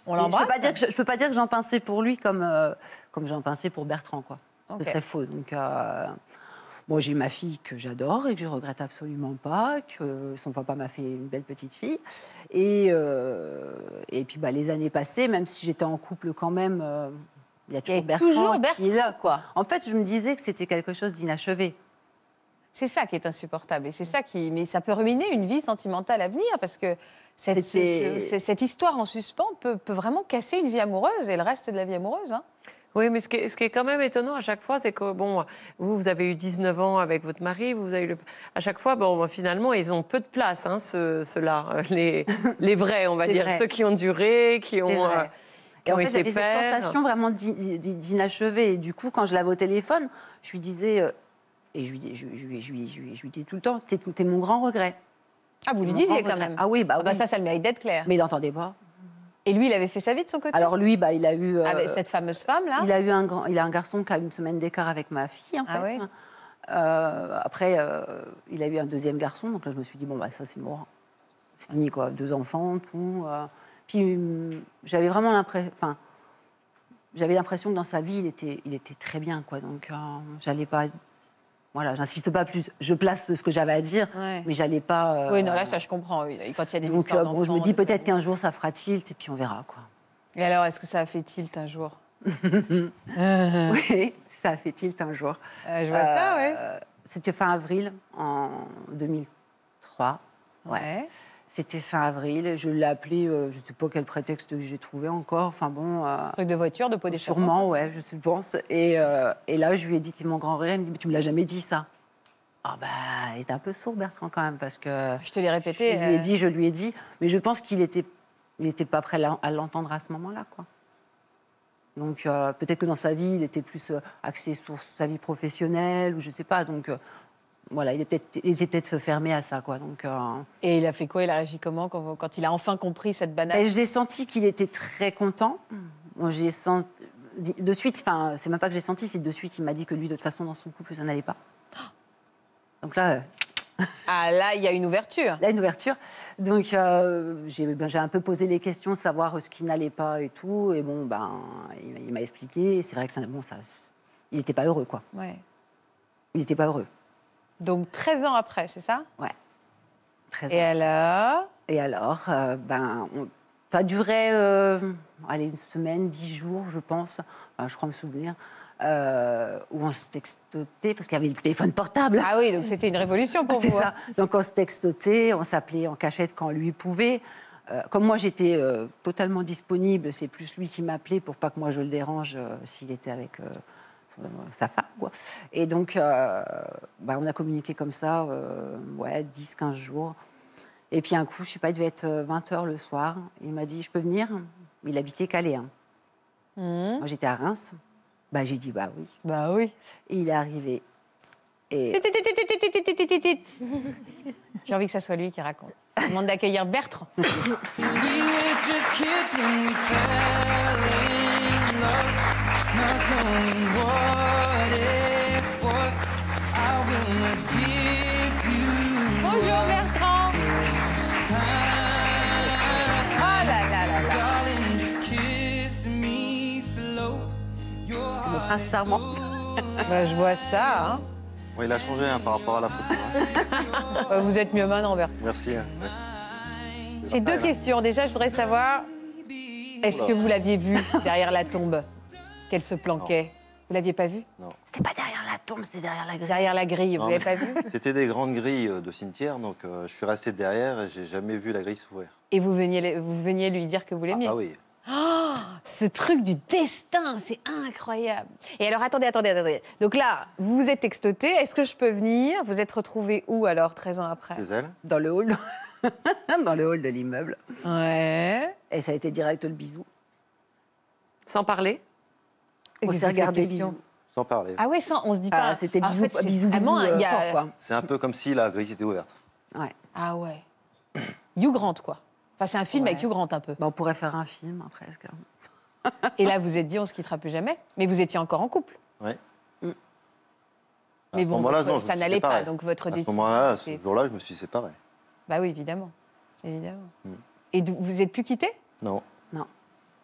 On C'est- je l'embrasse. peux pas dire que je, je peux pas dire que j'en pinçais pour lui comme euh, comme j'en pinçais pour Bertrand, quoi. Ok. Ce serait faux. Donc euh, moi j'ai ma fille que j'adore et que je regrette absolument pas, que son papa m'a fait une belle petite fille. Et euh, et puis bah, les années passées, même si j'étais en couple quand même, euh, il y a toujours y a Bertrand toujours qui est là, quoi. En fait, je me disais que c'était quelque chose d'inachevé. C'est ça qui est insupportable. Et c'est ça qui. Mais ça peut ruminer une vie sentimentale à venir parce que cette, C'était- ce- ce- cette histoire en suspens peut, peut vraiment casser une vie amoureuse et le reste de la vie amoureuse. Hein. Oui, mais ce qui, est, ce qui est quand même étonnant à chaque fois, c'est que, bon, vous, vous avez eu dix-neuf ans avec votre mari, vous avez eu le... à chaque fois, bon, finalement, ils ont peu de place, hein, ceux- ceux-là, euh, les, les vrais, on va C'est dire, vrai. ceux qui ont duré, qui C'est ont, vrai. euh, qui Et en ont fait, été j'avais cette pères. sensation vraiment d'in- d'inachevé. Et du coup, quand je l'avais au téléphone, je lui disais, euh, et je lui, dis- je, je, lui- je, lui- je, lui- je lui dis tout le temps, t'es t'es mon grand regret. Ah, vous lui Mon disiez grand quand regret. même. Ah oui, bah Ah bah oui. ça, ça le mérite d'être clair. Mais il n'entendait pas. Et lui, il avait fait sa vie de son côté. Alors lui, bah, il a eu, euh, Avec cette fameuse femme là. il a eu un grand, il a un garçon qui a une semaine d'écart avec ma fille, en Ah fait. ouais. Euh, après, euh, il a eu un deuxième garçon, donc là, je me suis dit bon, bah ça c'est mort, c'est fini quoi, deux enfants, tout. euh. Puis hum, j'avais vraiment l'impression, enfin, j'avais l'impression que dans sa vie, il était, il était très bien, quoi. Donc euh, j'allais pas, voilà, j'insiste pas plus. Je place ce que j'avais à dire, Ouais. mais j'allais pas. euh, Oui, non, là, ça, je comprends. Oui. Quand il y a des Donc histoires euh, bon, je me d'enfants, dis de peut-être famille. qu'un jour ça fera tilt et puis on verra, quoi. Et alors, est-ce que ça a fait tilt un jour? Oui, ça a fait tilt un jour. Euh, Je vois ça, oui. Euh, C'était fin avril en deux mille trois. Ouais. Ouais. C'était fin avril. Je l'ai appelé, euh, je ne sais pas quel prétexte j'ai trouvé encore. Enfin bon. euh, Truc de voiture, de pot d'échappement. sûrement, ouais, je pense. Et, euh, et là, je lui ai dit, t'es mon grand rêve. Il me dit, mais tu me l'as jamais dit ça. Ah bah, il était un peu sourd, Bertrand, quand même, parce que. Je te l'ai répété. Je lui ai euh, dit, je lui ai dit. Mais je pense qu'il était, il était pas prêt à à l'entendre à ce moment-là, quoi. Donc euh, peut-être que dans sa vie, il était plus euh, axé sur sa vie professionnelle, ou je sais pas. Donc euh, voilà, il, est peut-être- il était peut-être fermé à ça, quoi. Donc euh, Et il a fait quoi? Il a réagi comment quand, quand il a enfin compris cette banane? ben, j'ai senti qu'il était très content. Moi, j'ai senti de suite. Enfin, c'est même pas que j'ai senti, c'est de suite. Il m'a dit que lui, de toute façon, dans son couple, ça n'allait pas. Donc là. euh, Ah, là, il y a une ouverture. Là, une ouverture. Donc, euh, j'ai ben, j'ai un peu posé les questions, savoir ce qui n'allait pas et tout. Et bon, ben, il, m'a- il m'a expliqué. Et c'est vrai que ça, bon, ça, il n'était pas heureux, quoi. Ouais. Il n'était pas heureux. Donc, treize ans après, c'est ça? Ouais. Très Et heureux. alors? Et alors, euh, ben, on- ça a duré, euh, allez, une semaine, dix jours, je pense. Enfin, je crois me souvenir. Euh, où on se textotait, parce qu'il y avait le téléphone portable. Ah oui, donc c'était une révolution pour C'est vous. ça. hein. Donc on se textotait, on s'appelait en cachette quand lui pouvait. Euh, comme moi j'étais euh, totalement disponible, c'est plus lui qui m'appelait pour pas que moi je le dérange euh, s'il était avec euh, son- sa femme, quoi. Et donc euh, bah, on a communiqué comme ça, euh, ouais, dix quinze jours. Et puis un coup, je sais pas, il devait être euh, vingt heures le soir. Il m'a dit, je peux venir? Il habitait Calais. hein. Mhm. Moi j'étais à Reims. Bah, j'ai dit, bah oui. Bah oui. Et il est arrivé. Et J'ai envie que ça soit lui qui raconte. Je demande d'accueillir Bertrand. We were just kids when we fell in love, not knowing what it was. I wanna give you Bonjour Bertrand. this time. Oh là là là là. Darling, just kiss me slow. Your c'est mon prince charmant. Bah, je vois ça. Hein. Bon, il a changé hein, par rapport à la photo. hein. Bah, vous êtes mieux maintenant, Bertrand. Merci. hein, ouais. C'est J'ai ça, deux là. questions. Déjà, je voudrais savoir, est-ce que vous l'aviez vu derrière la tombe, qu'elle se planquait? Vous l'aviez pas vu? C'était pas derrière la tombe, c'était derrière la grille. Derrière la grille, vous Non, l'avez mais pas vu? C'était des grandes grilles euh, de cimetière, donc euh, je suis resté derrière et j'ai jamais vu la grille s'ouvrir. Et vous veniez, vous veniez lui dire que vous Ah l'aimiez? bah oui. Ce truc du destin, c'est incroyable. Et alors, attendez, attendez, attendez. Donc là, vous vous êtes textoté. Est-ce que je peux venir? Vous êtes retrouvés où, alors, treize ans après? Chez elle. Dans le hall. Dans le hall de l'immeuble. Ouais. Et ça a été direct le bisou. Sans parler? On Qu'est-ce s'est que c'est regardé que cette question bisou. Sans parler. Ah ouais, sans, on se dit pas... Ah, c'était En bisou, fait, c'est bisou, vraiment bisou, un- euh, il y a- fort, quoi. C'est un peu comme si la grille était ouverte. Ouais. Ah ouais. Hugh Grant, quoi. Enfin, c'est un film Ouais. avec Hugh Grant, un peu. Bah, on pourrait faire un film, hein, presque. Et là, vous vous êtes dit, on se quittera plus jamais. Mais vous étiez encore en couple. Ouais. Mm. À Mais ce bon, moment-là, votre- non, je me ça suis n'allait pas, séparé. donc votre À ce décision, moment-là, ce c'est- jour-là, je me suis séparé. Bah oui, évidemment. Évidemment. Mm. Et d- vous êtes plus quittés? Non. Non.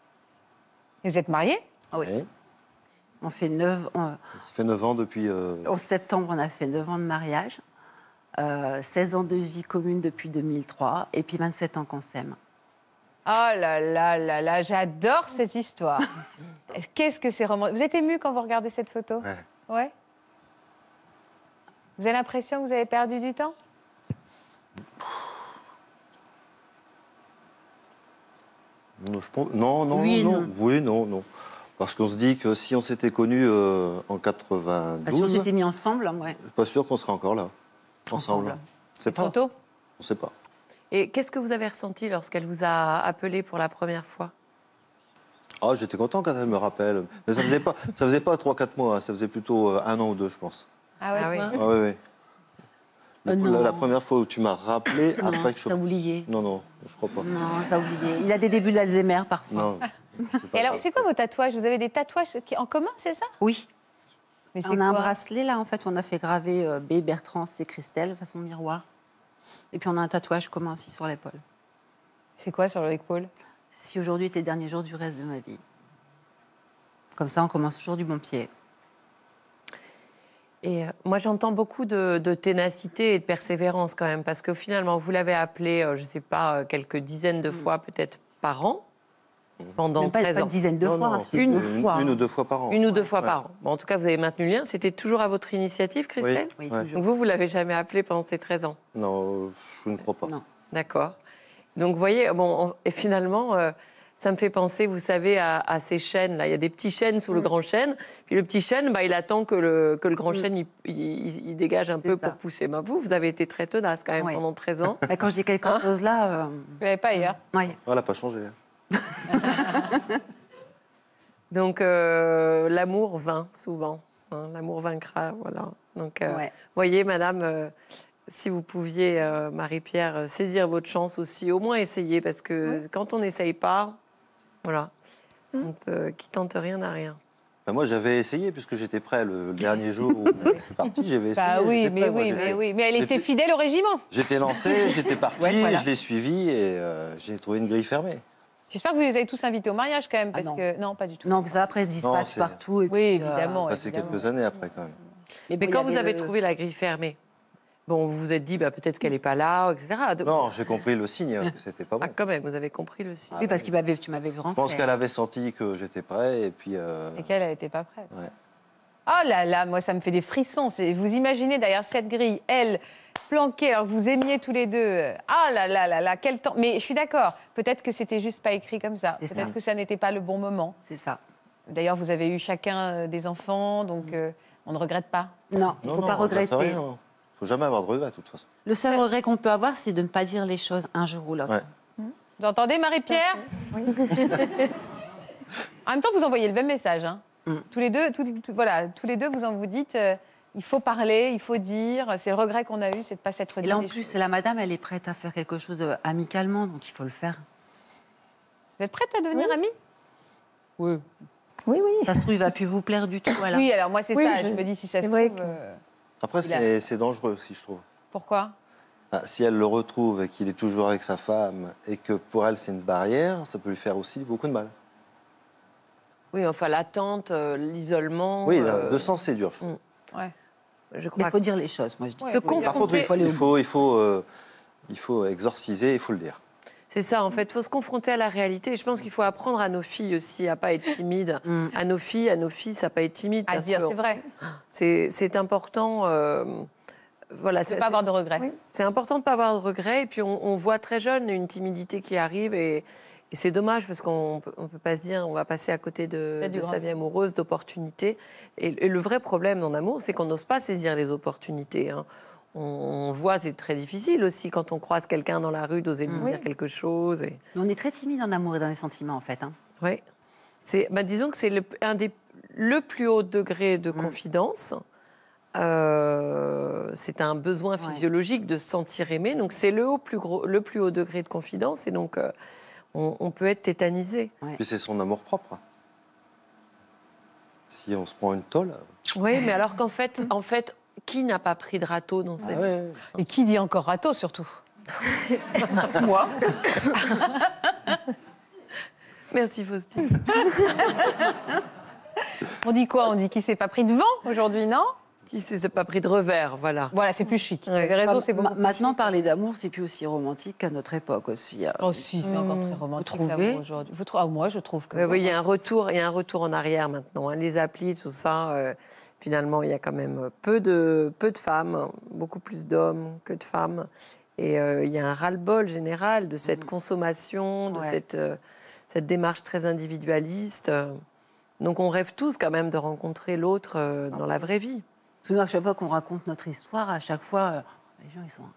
Vous êtes mariés? Ah oui. Oui. On fait neuf ans. Ça fait neuf ans depuis... euh, En septembre, on a fait neuf ans de mariage, euh, seize ans de vie commune depuis deux mille trois, et puis vingt-sept ans qu'on s'aime. Oh là là là là, j'adore cette histoire. Qu'est-ce que c'est romantique. Vous êtes ému quand vous regardez cette photo? Ouais. Ouais. Vous avez l'impression que vous avez perdu du temps? Non, je pense- non, non, Oui et non. non. Oui, non, non. Parce qu'on se dit que si on s'était connus euh, en Parce qu'on quatre-vingt-douze, s'était mis ensemble, ouais. je suis pas sûr qu'on serait encore là, ensemble. Ensemble. C'est pas. Trop tôt? On sait pas. Et qu'est-ce que vous avez ressenti lorsqu'elle vous a appelé pour la première fois? Ah, j'étais content quand elle me rappelle. Mais ça faisait pas, ça faisait pas trois, quatre mois. Hein. Ça faisait plutôt euh, un an ou deux, je pense. Ah ouais, Ah oui. quoi. Ah oui, oui. Le- Euh, non. la, la première fois où tu m'as rappelé, Non, après que je... t'as oublié. Non, non, je crois pas. Non, t'as oublié. Il a des débuts d'Alzheimer parfois. Non. c'est pas Et alors, grave. c'est quoi vos tatouages? Vous avez des tatouages qui- en commun, c'est ça? Oui. Mais c'est On a un quoi? bracelet là, en fait, où on a fait graver euh, B, Bertrand, C, Christelle, façon miroir. Et puis on a un tatouage commun aussi sur l'épaule. C'est quoi sur l'épaule? Si aujourd'hui était le dernier jour du reste de ma vie. Comme ça, on commence toujours du bon pied. Et euh, moi, j'entends beaucoup de, de ténacité et de persévérance quand même, parce que finalement, vous l'avez appelé, euh, je ne sais pas, euh, quelques dizaines de fois, peut-être par an, pendant Même pas, treize pas ans. une dizaine de Non, fois, non, hein, c'était une- deux fois. Une hein. ou deux fois par an. Une ou deux fois Ouais. par an. Bon, en tout cas, vous avez maintenu le lien. C'était toujours à votre initiative, Christelle? Oui, Ouais. toujours. Donc vous, vous l'avez jamais appelé pendant ces treize ans? Non, euh, je ne crois pas. Non. D'accord. Donc, vous voyez, bon, on- et finalement, euh, ça me fait penser, vous savez, à, à ces chênes. Là. Il y a des petits chênes sous le grand chêne. Puis le petit chêne, bah, il attend que le, que le grand chêne, il, il- il dégage un peu ça. pour pousser. Bah, vous, vous avez été très tenace quand même Ouais. pendant treize ans. Mais quand j'ai quelque Hein chose là, euh, Vous l'avez pas ailleurs? ouais. Ah, elle n'a pas changé. Donc, euh, l'amour vainc souvent. hein. L'amour vaincra, voilà. Donc, euh, Ouais. voyez, madame, euh, si vous pouviez, euh, Marie-Pierre, euh, saisir votre chance aussi, au moins essayer, parce que quand on n'essaye pas, voilà, on peut, qui tente rien n'a rien. Ben, moi, j'avais essayé, puisque j'étais prêt le, le dernier jour où je suis parti. J'avais essayé. Bah oui, j'étais mais prêt, moi, oui, j'étais- mais oui. Mais elle était j'étais- fidèle au régiment. J'étais lancé, j'étais parti, Ouais, voilà. je l'ai suivi et euh, j'ai trouvé une grille fermée. J'espère que vous les avez tous invités au mariage quand même, Ah parce non. que non, pas du tout. Non, vous savez, après, ils se Non, dispatchent c'est- partout. Et Oui, puis, évidemment. Passé évidemment. quelques années après, quand même. Mais bon, quand il y vous avait avez le- trouvé la grille fermée, bon, vous vous êtes dit, bah, peut-être qu'elle n'est pas là, et cetera. Donc- Non, j'ai compris le signe, que c'était pas bon. Ah, quand même, vous avez compris le signe. Oui, parce que m'avait- tu m'avais vu Je rentrer. pense qu'elle avait senti que j'étais prêt et puis... euh, Et qu'elle, elle n'était pas prête. Ouais. Oh là là, moi, ça me fait des frissons. C'est- Vous imaginez derrière cette grille, elle, planquée, alors que vous aimiez tous les deux. Ah là là là là, quel temps. Mais je suis d'accord, peut-être que c'était juste pas écrit comme ça. C'est Peut-être ça. que ça n'était pas le bon moment. C'est ça. D'ailleurs, vous avez eu chacun euh, des enfants, donc euh, on ne regrette pas. Non, il ne Non, faut non, pas on regrette regretter. rien. Il faut jamais avoir de regrets, de toute façon. Le seul regret qu'on peut avoir, c'est de ne pas dire les choses un jour ou l'autre. Ouais. Vous entendez, Marie-Pierre? En même temps, vous envoyez le même message. hein. Mm. Tous les deux, tout- tout- voilà, tous les deux, vous en vous dites, euh, il faut parler, il faut dire. C'est le regret qu'on a eu, c'est de ne pas s'être Et dit là, en les plus, choses. la madame, elle est prête à faire quelque chose euh, amicalement, donc il faut le faire. Vous êtes prête à devenir amie? Oui. Oui, oui. Ça se trouve, il va plus vous plaire du tout. Voilà. Oui, alors moi, c'est Oui, ça. je- Je me dis, si ça se c'est trouve... vrai que- euh, Après, Il a- c'est c'est dangereux aussi, je trouve. Pourquoi? Ah, si elle le retrouve et qu'il est toujours avec sa femme et que pour elle, c'est une barrière, ça peut lui faire aussi beaucoup de mal. Oui, enfin, l'attente, euh, l'isolement. Oui, euh, de sens, c'est dur, je trouve. Ouais. je Mais crois il faut dire les choses, moi je dis. Ouais, Se faut dire. Par contre, il faut, confronter- il faut, il faut, euh, il faut exorciser, il faut le dire. C'est ça, en fait, il faut se confronter à la réalité. Et je pense qu'il faut apprendre à nos filles aussi à pas être timides. Mm. À nos filles, à nos fils, à pas être timides. À parce dire, que c'est vrai. C'est c'est important. euh, voilà, De c'est ne pas avoir de regrets. Oui. c'est important de ne pas avoir de regrets. Et puis, on, on voit très jeune une timidité qui arrive. Et, et c'est dommage parce qu'on ne peut pas se dire on va passer à côté de, C'est du de grand. sa vie amoureuse, d'opportunités. Et, et le vrai problème en amour, c'est qu'on n'ose pas saisir les opportunités. hein. On, on voit, c'est très difficile aussi quand on croise quelqu'un dans la rue, d'oser lui Mm. dire quelque chose. Et... Mais on est très timide en amour et dans les sentiments, en fait. hein. Oui. C'est, bah, disons que c'est le, un des, le plus haut degré de confidence. Euh, c'est un besoin Ouais. physiologique de se sentir aimé. Donc, c'est le, haut, plus gros, le plus haut degré de confidence. Et donc, euh, on, on peut être tétanisé. Puis c'est son amour propre. Si on se prend une tôle... Oui, mais alors qu'en fait, en fait, qui n'a pas pris de râteau dans sa Ah vie? ouais. Et qui dit encore râteau, surtout? Moi. Merci Faustine. On dit quoi? On dit qu'il s'est pas pris de vent aujourd'hui, non? Qui s'est pas pris de revers, voilà. Voilà, c'est plus chic. Vous Ouais. avez raison, c'est Ma- beaucoup plus Maintenant, chic. parler d'amour, c'est plus aussi romantique qu'à notre époque aussi. hein. Oh si, c'est encore très romantique. Vous trouvez l'amour aujourd'hui. Vous trou- ah, moi, je trouve que... Oui, oui, il y a un retour, il y a un retour en arrière maintenant. hein. Les applis, tout ça, euh, finalement, il y a quand même peu de, peu de femmes, beaucoup plus d'hommes que de femmes. Et euh, il y a un ras-le-bol général de cette consommation, de Ouais. cette, euh, cette démarche très individualiste. Donc on rêve tous quand même de rencontrer l'autre euh, dans la vraie vie. Souvent, à chaque fois qu'on raconte notre histoire, à chaque fois, euh, les gens, ils sont...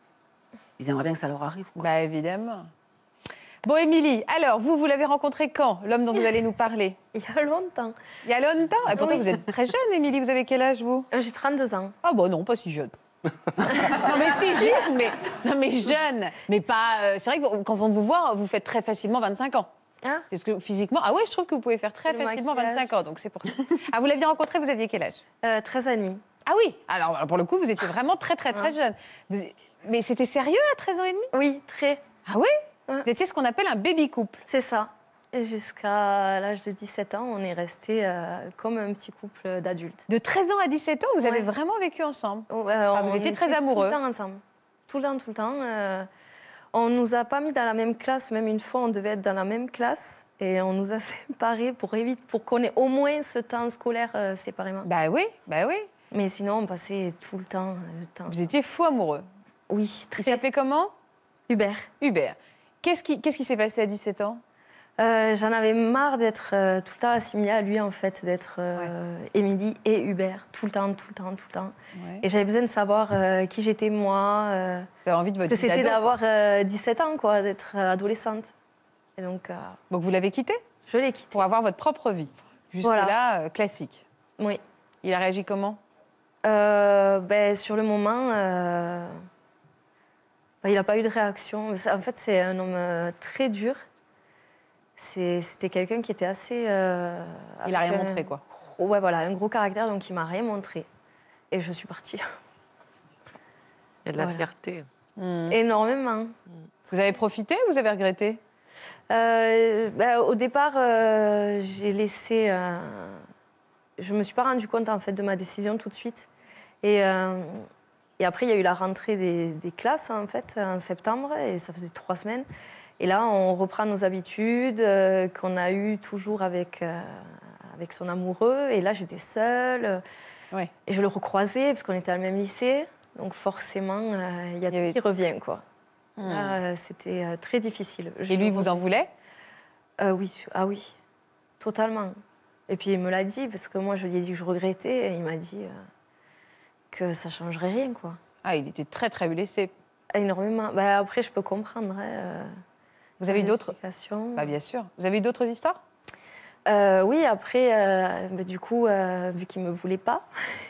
Ils aimeraient bien que ça leur arrive. quoi. Bah évidemment. Bon, Émilie, alors, vous, vous l'avez rencontré quand, l'homme dont vous allez nous parler? Il y a longtemps. Il y a longtemps. Et pourtant, Oui. vous êtes très jeune, Émilie. Vous avez quel âge, vous? Euh, J'ai trente-deux ans. Ah bon, non, pas si jeune. non, mais si jeune, mais, non, mais jeune. Mais pas... euh, c'est vrai que quand on vous voit, vous faites très facilement vingt-cinq ans. Ah, C'est ce que physiquement... Ah ouais, je trouve que vous pouvez faire très Le facilement maquillage. vingt-cinq ans, donc c'est pour ça. Ah, vous l'aviez rencontré, vous aviez quel âge? euh, treize ans et demi. Ah oui, alors, alors, pour le coup, vous étiez vraiment très, très, très jeune. Vous- Mais c'était sérieux à treize ans et demi? Oui, très. Ah oui? Ouais. Vous étiez ce qu'on appelle un baby couple. C'est ça. Et jusqu'à l'âge de dix-sept ans, on est resté comme un petit couple d'adultes. De treize ans à dix-sept ans, vous avez Ouais. vraiment vécu ensemble. Oh, euh, Ah, vous on étiez très était amoureux. Tout le temps ensemble. Tout le temps, tout le temps. Euh, on nous a pas mis dans la même classe. Même une fois, on devait être dans la même classe. Et on nous a séparés pour, éviter, pour qu'on ait au moins ce temps scolaire euh, séparément. Bah oui, bah oui. Mais sinon, on passait tout le temps. Le temps. Vous étiez fou amoureux. Oui, Il très. s'appelait comment? Hubert. Hubert. Qu'est-ce qui qu'est-ce qui s'est passé à dix-sept ans? Euh, J'en avais marre d'être euh, tout le temps assimilée à lui, en fait, d'être euh, Émilie et Hubert, tout le temps, tout le temps, tout le temps. Ouais. Et j'avais besoin de savoir euh, qui j'étais, moi. euh, Vous avez envie de votre parce que vie c'était d'ado. d'avoir euh, dix-sept ans, quoi, d'être euh, adolescente. Et donc, euh, Donc vous l'avez quitté je l'ai quitté. pour avoir votre propre vie. Jusque-là, Voilà. euh, classique. Oui. Il a réagi comment? Euh, ben, sur le moment, euh, ben, il n'a pas eu de réaction. En fait, c'est un homme euh, très dur. C'est- C'était quelqu'un qui était assez... euh, Il a avec rien un- montré, quoi. Ouais, voilà, un gros caractère, donc il m'a rien montré. Et je suis partie. Il y a de la Voilà. fierté. Énormément. Vous avez profité ou vous avez regretté? Euh, ben, au départ, euh, j'ai laissé... euh, je ne me suis pas rendu compte, en fait, de ma décision tout de suite. Et, euh, et après, il y a eu la rentrée des, des classes, en fait, en septembre, et ça faisait trois semaines. Et là, on reprend nos habitudes euh, qu'on a eues toujours avec, euh, avec son amoureux. Et là, j'étais seule. Ouais. Et je le recroisais, parce qu'on était à le même lycée. Donc forcément, euh, il y a Il y tout avait- qui revient, quoi. Là, euh, c'était euh, très difficile. Je Et lui, le vous en voulez? euh, oui, ah oui, totalement. Et puis il me l'a dit, parce que moi je lui ai dit que je regrettais, et il m'a dit euh, que ça changerait rien, quoi. Ah, il était très, très blessé. Énormément. Bah, après, je peux comprendre. Hein, euh, Vous avez eu les d'autres? explications. Bah, bien sûr. Vous avez eu d'autres histoires? Euh, Oui, après, euh, bah, du coup, euh, vu qu'il ne me voulait pas,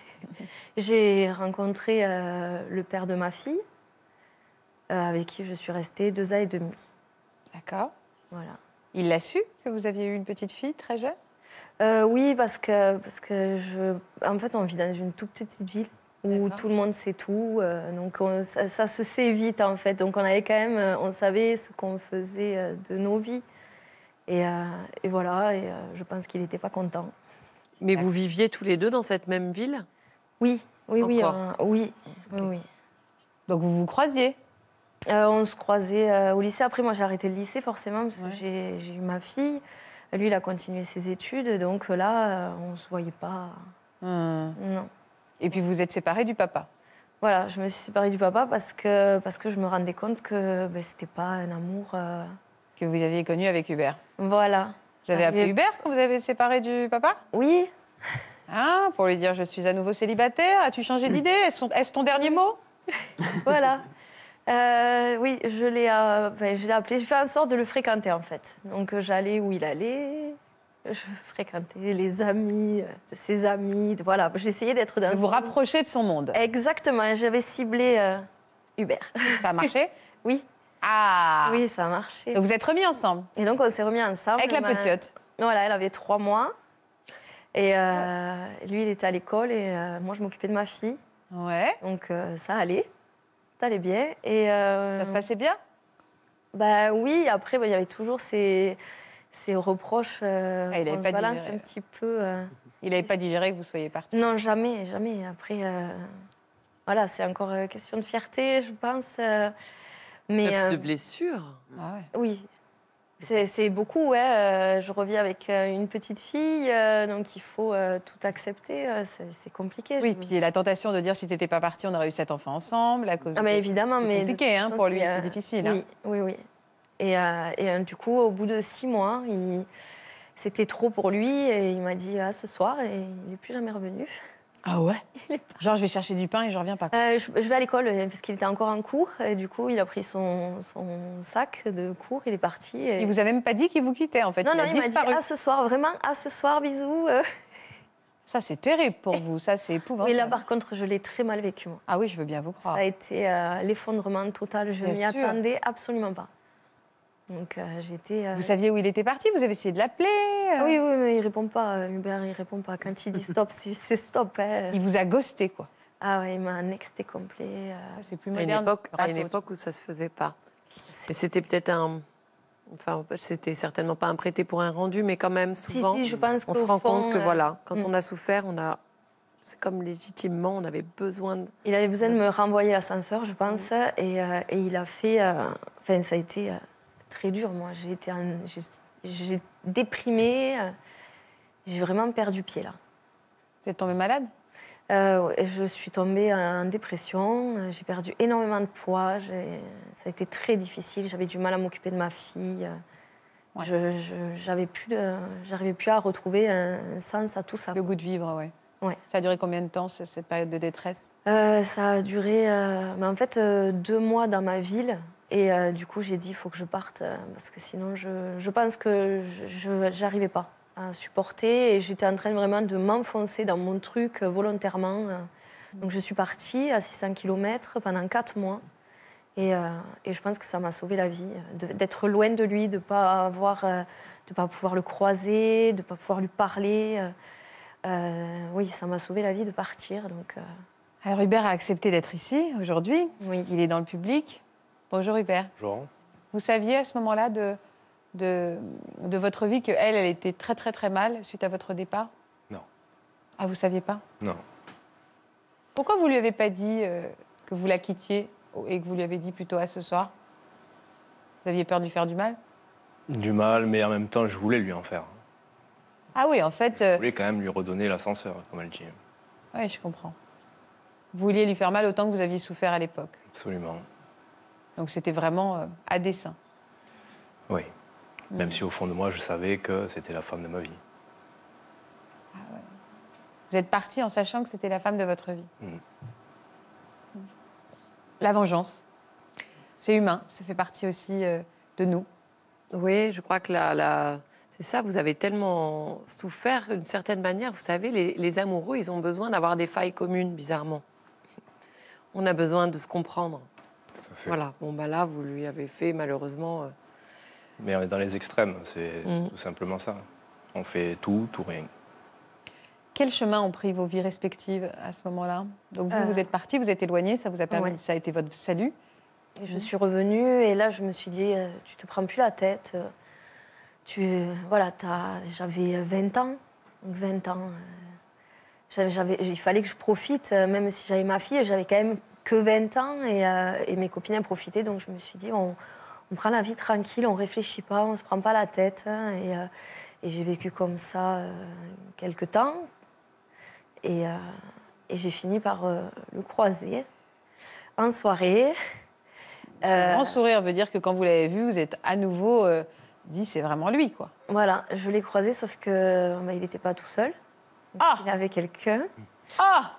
j'ai rencontré euh, le père de ma fille, euh, avec qui je suis restée deux ans et demi. D'accord. Voilà. Il l'a su que vous aviez eu une petite fille très jeune? Euh, oui, parce que, parce que je... en fait, on vit dans une toute petite ville où D'accord. tout le monde sait tout. euh, donc, on- ça, ça se sait vite, en fait. Donc, on avait quand même... euh, On savait ce qu'on faisait euh, de nos vies. Et, euh, et voilà, et euh, je pense qu'il n'était pas content. Mais vous viviez tous les deux dans cette même ville? Oui, oui, oui. Encore. euh, oui, oui, oui. Donc vous vous croisiez? Euh, on se croisait euh, au lycée. Après, moi, j'ai arrêté le lycée, forcément, parce Ouais. que j'ai j'ai eu ma fille. Lui, il a continué ses études. Donc là, euh, on ne se voyait pas. Hmm. Non. Et puis vous êtes séparés du papa? Voilà, je me suis séparée du papa parce que, parce que je me rendais compte que ben, c'était pas un amour. euh, Que vous aviez connu avec Hubert. Voilà. Vous avez appelé J'arrivais- Hubert quand vous avez séparé du papa? Oui, Ah, pour lui dire je suis à nouveau célibataire. As-tu changé d'idée? Est-ce son- est-ce ton dernier mot? voilà. Euh, oui, je l'ai euh, enfin, je l'ai appelé. J'ai fait en sorte de le fréquenter, en fait. Donc, euh, j'allais où il allait. Je fréquentais les amis euh, de ses amis. de- Voilà, j'essayais d'être dans... De vous son- rapprocher de son monde. Exactement, j'avais ciblé euh, Hubert. Ça a marché? Oui, Ah. oui, ça a marché. Donc vous êtes remis ensemble Et donc, on s'est remis ensemble. avec la Ma- petite. Voilà, elle avait trois mois. Et euh, lui, il était à l'école et euh, moi, je m'occupais de ma fille. Ouais. Donc, euh, ça allait. Ça allait bien. Et, euh, Ça se passait bien? bah oui, après, bah, il y avait toujours ces, ces reproches, euh, Ah, il avait on pas se balance digéré. un petit peu. euh. Il n'avait pas digéré que vous soyez parti. Non, jamais, jamais. Après, euh, voilà, c'est encore euh, question de fierté, je pense. euh, mais Il y a plus euh, de blessures. Ah ouais. oui, c'est c'est beaucoup, ouais. euh, je revis avec euh, une petite fille, euh, donc il faut euh, tout accepter. euh, c'est c'est compliqué. Oui, je- puis la tentation de dire si t'étais pas parti, on aurait eu cet enfant ensemble à cause. Ah, mais de- évidemment, c'est mais de compliqué toute hein, façon, pour lui, c'est, c'est euh, difficile. Oui, hein. oui, oui. Et, euh, et euh, du coup, au bout de six mois, il- c'était trop pour lui et il m'a dit à ce soir et il n'est plus jamais revenu. Ah ouais. Genre je vais chercher du pain et je reviens pas. Euh, je, je vais à l'école euh, parce qu'il était encore en cours et du coup, il a pris son, son sac de cours, il est parti. Et... Il vous a même pas dit qu'il vous quittait en fait. Non, il non, a il m'a dit disparu. à ce soir, vraiment à ce soir, bisous. euh. Ça c'est terrible pour vous, ça c'est épouvantable. Oui, là par contre, je l'ai très mal vécu, moi. Ah oui, je veux bien vous Ça croire. a été euh, l'effondrement total, je Bien m'y sûr. attendais absolument pas. Donc euh, j'étais. euh, Vous saviez où il était parti? Vous avez essayé de l'appeler? Ah oui, oui, mais il répond pas, euh, Hubert, il répond pas. Quand il dit stop, c'est c'est stop. hein. Il vous a ghosté quoi. Ah ouais, il m'a annexé complet. euh. Ah, c'est plus À une, moderne. époque, à une Râteau. époque où ça se faisait pas. Et c'était peut-être un. Enfin, c'était certainement pas un prêté pour un rendu, mais quand même, Si, souvent, si, je pense on qu'au se rend fond, compte que euh, voilà, quand mm. on a souffert, on a. C'est comme légitimement, on avait besoin de. Il avait besoin de me renvoyer l'ascenseur, je pense, et, euh, et il a fait. euh, Enfin, ça a été euh, très dur, moi. J'ai été, en- j'ai- j'ai déprimé. euh, J'ai vraiment perdu pied là. Vous êtes tombé malade? Euh, ouais, je suis tombée en dépression. euh, J'ai perdu énormément de poids. j'ai- Ça a été très difficile. J'avais du mal à m'occuper de ma fille. euh, Ouais. Je, je- j'avais plus, de- j'arrivais plus à retrouver un sens à tout ça. Le goût de vivre, ouais. Ouais. Ça a duré combien de temps ce- cette période de détresse? Euh, ça a duré, euh, mais en fait, euh, deux mois dans ma ville. Et euh, du coup, j'ai dit, il faut que je parte, euh, parce que sinon, je, je pense que je n'arrivais pas à supporter. Et j'étais en train vraiment de m'enfoncer dans mon truc euh, volontairement. euh. Donc, je suis partie à six cents kilomètres pendant quatre mois. Et, euh, et je pense que ça m'a sauvé la vie, de- d'être loin de lui, de ne pas, avoir, euh, de pas pouvoir le croiser, de ne pas pouvoir lui parler. euh. Euh, oui, ça m'a sauvé la vie de partir. Donc, euh, Alors Hubert a accepté d'être ici aujourd'hui. oui. Il est dans le public. Bonjour Hubert. Bonjour. Vous saviez à ce moment-là de, de, de votre vie qu'elle, elle était très très très mal suite à votre départ? Non. Ah, vous saviez pas? Non. Pourquoi vous lui avez pas dit euh, que vous la quittiez et que vous lui avez dit plutôt à ce soir? Vous aviez peur de lui faire du mal? Du mal, mais en même temps, je voulais lui en faire. Ah oui, en fait, Je euh, voulais quand même lui redonner l'ascenseur, comme elle dit. oui, je comprends. Vous vouliez lui faire mal autant que vous aviez souffert à l'époque. Absolument. Donc c'était vraiment euh, à dessein. Oui. Même si au fond de moi, je savais que c'était la femme de ma vie. Vous êtes parti en sachant que c'était la femme de votre vie. Mhm. La vengeance, c'est humain, ça fait partie aussi euh, de nous. Oui, je crois que la, la- c'est ça, vous avez tellement souffert d'une certaine manière. Vous savez, les, les amoureux, ils ont besoin d'avoir des failles communes, bizarrement. On a besoin de se comprendre. Tout à fait. Voilà, bon, bah là, vous lui avez fait, malheureusement. euh, Mais on est dans les extrêmes, c'est Mhm. tout simplement ça. On fait tout, tout rien. Quel chemin ont pris vos vies respectives à ce moment-là? Donc vous, Euh. vous êtes parti, vous êtes éloigné, ça vous a permis, Ouais. ça a été votre salut. Et je suis revenue et là, je me suis dit, euh, tu te prends plus la tête. euh, Tu, voilà, t'as- j'avais vingt ans. Donc vingt ans. euh, j'avais, j'avais- il fallait que je profite, euh, même si j'avais ma fille, j'avais quand même que vingt ans et, euh, et mes copines en profitaient. Donc je me suis dit, on, on prend la vie tranquille, on réfléchit pas, on se prend pas la tête. hein, et euh, et j'ai vécu comme ça euh, quelques temps. Et, euh, et j'ai fini par euh, le croiser en soirée. Ce Euh, grand sourire veut dire que quand vous l'avez vu, vous êtes à nouveau euh, dit c'est vraiment lui, quoi. Voilà, je l'ai croisé, sauf que bah, il n'était pas tout seul. Ah, Il avait quelqu'un. ah,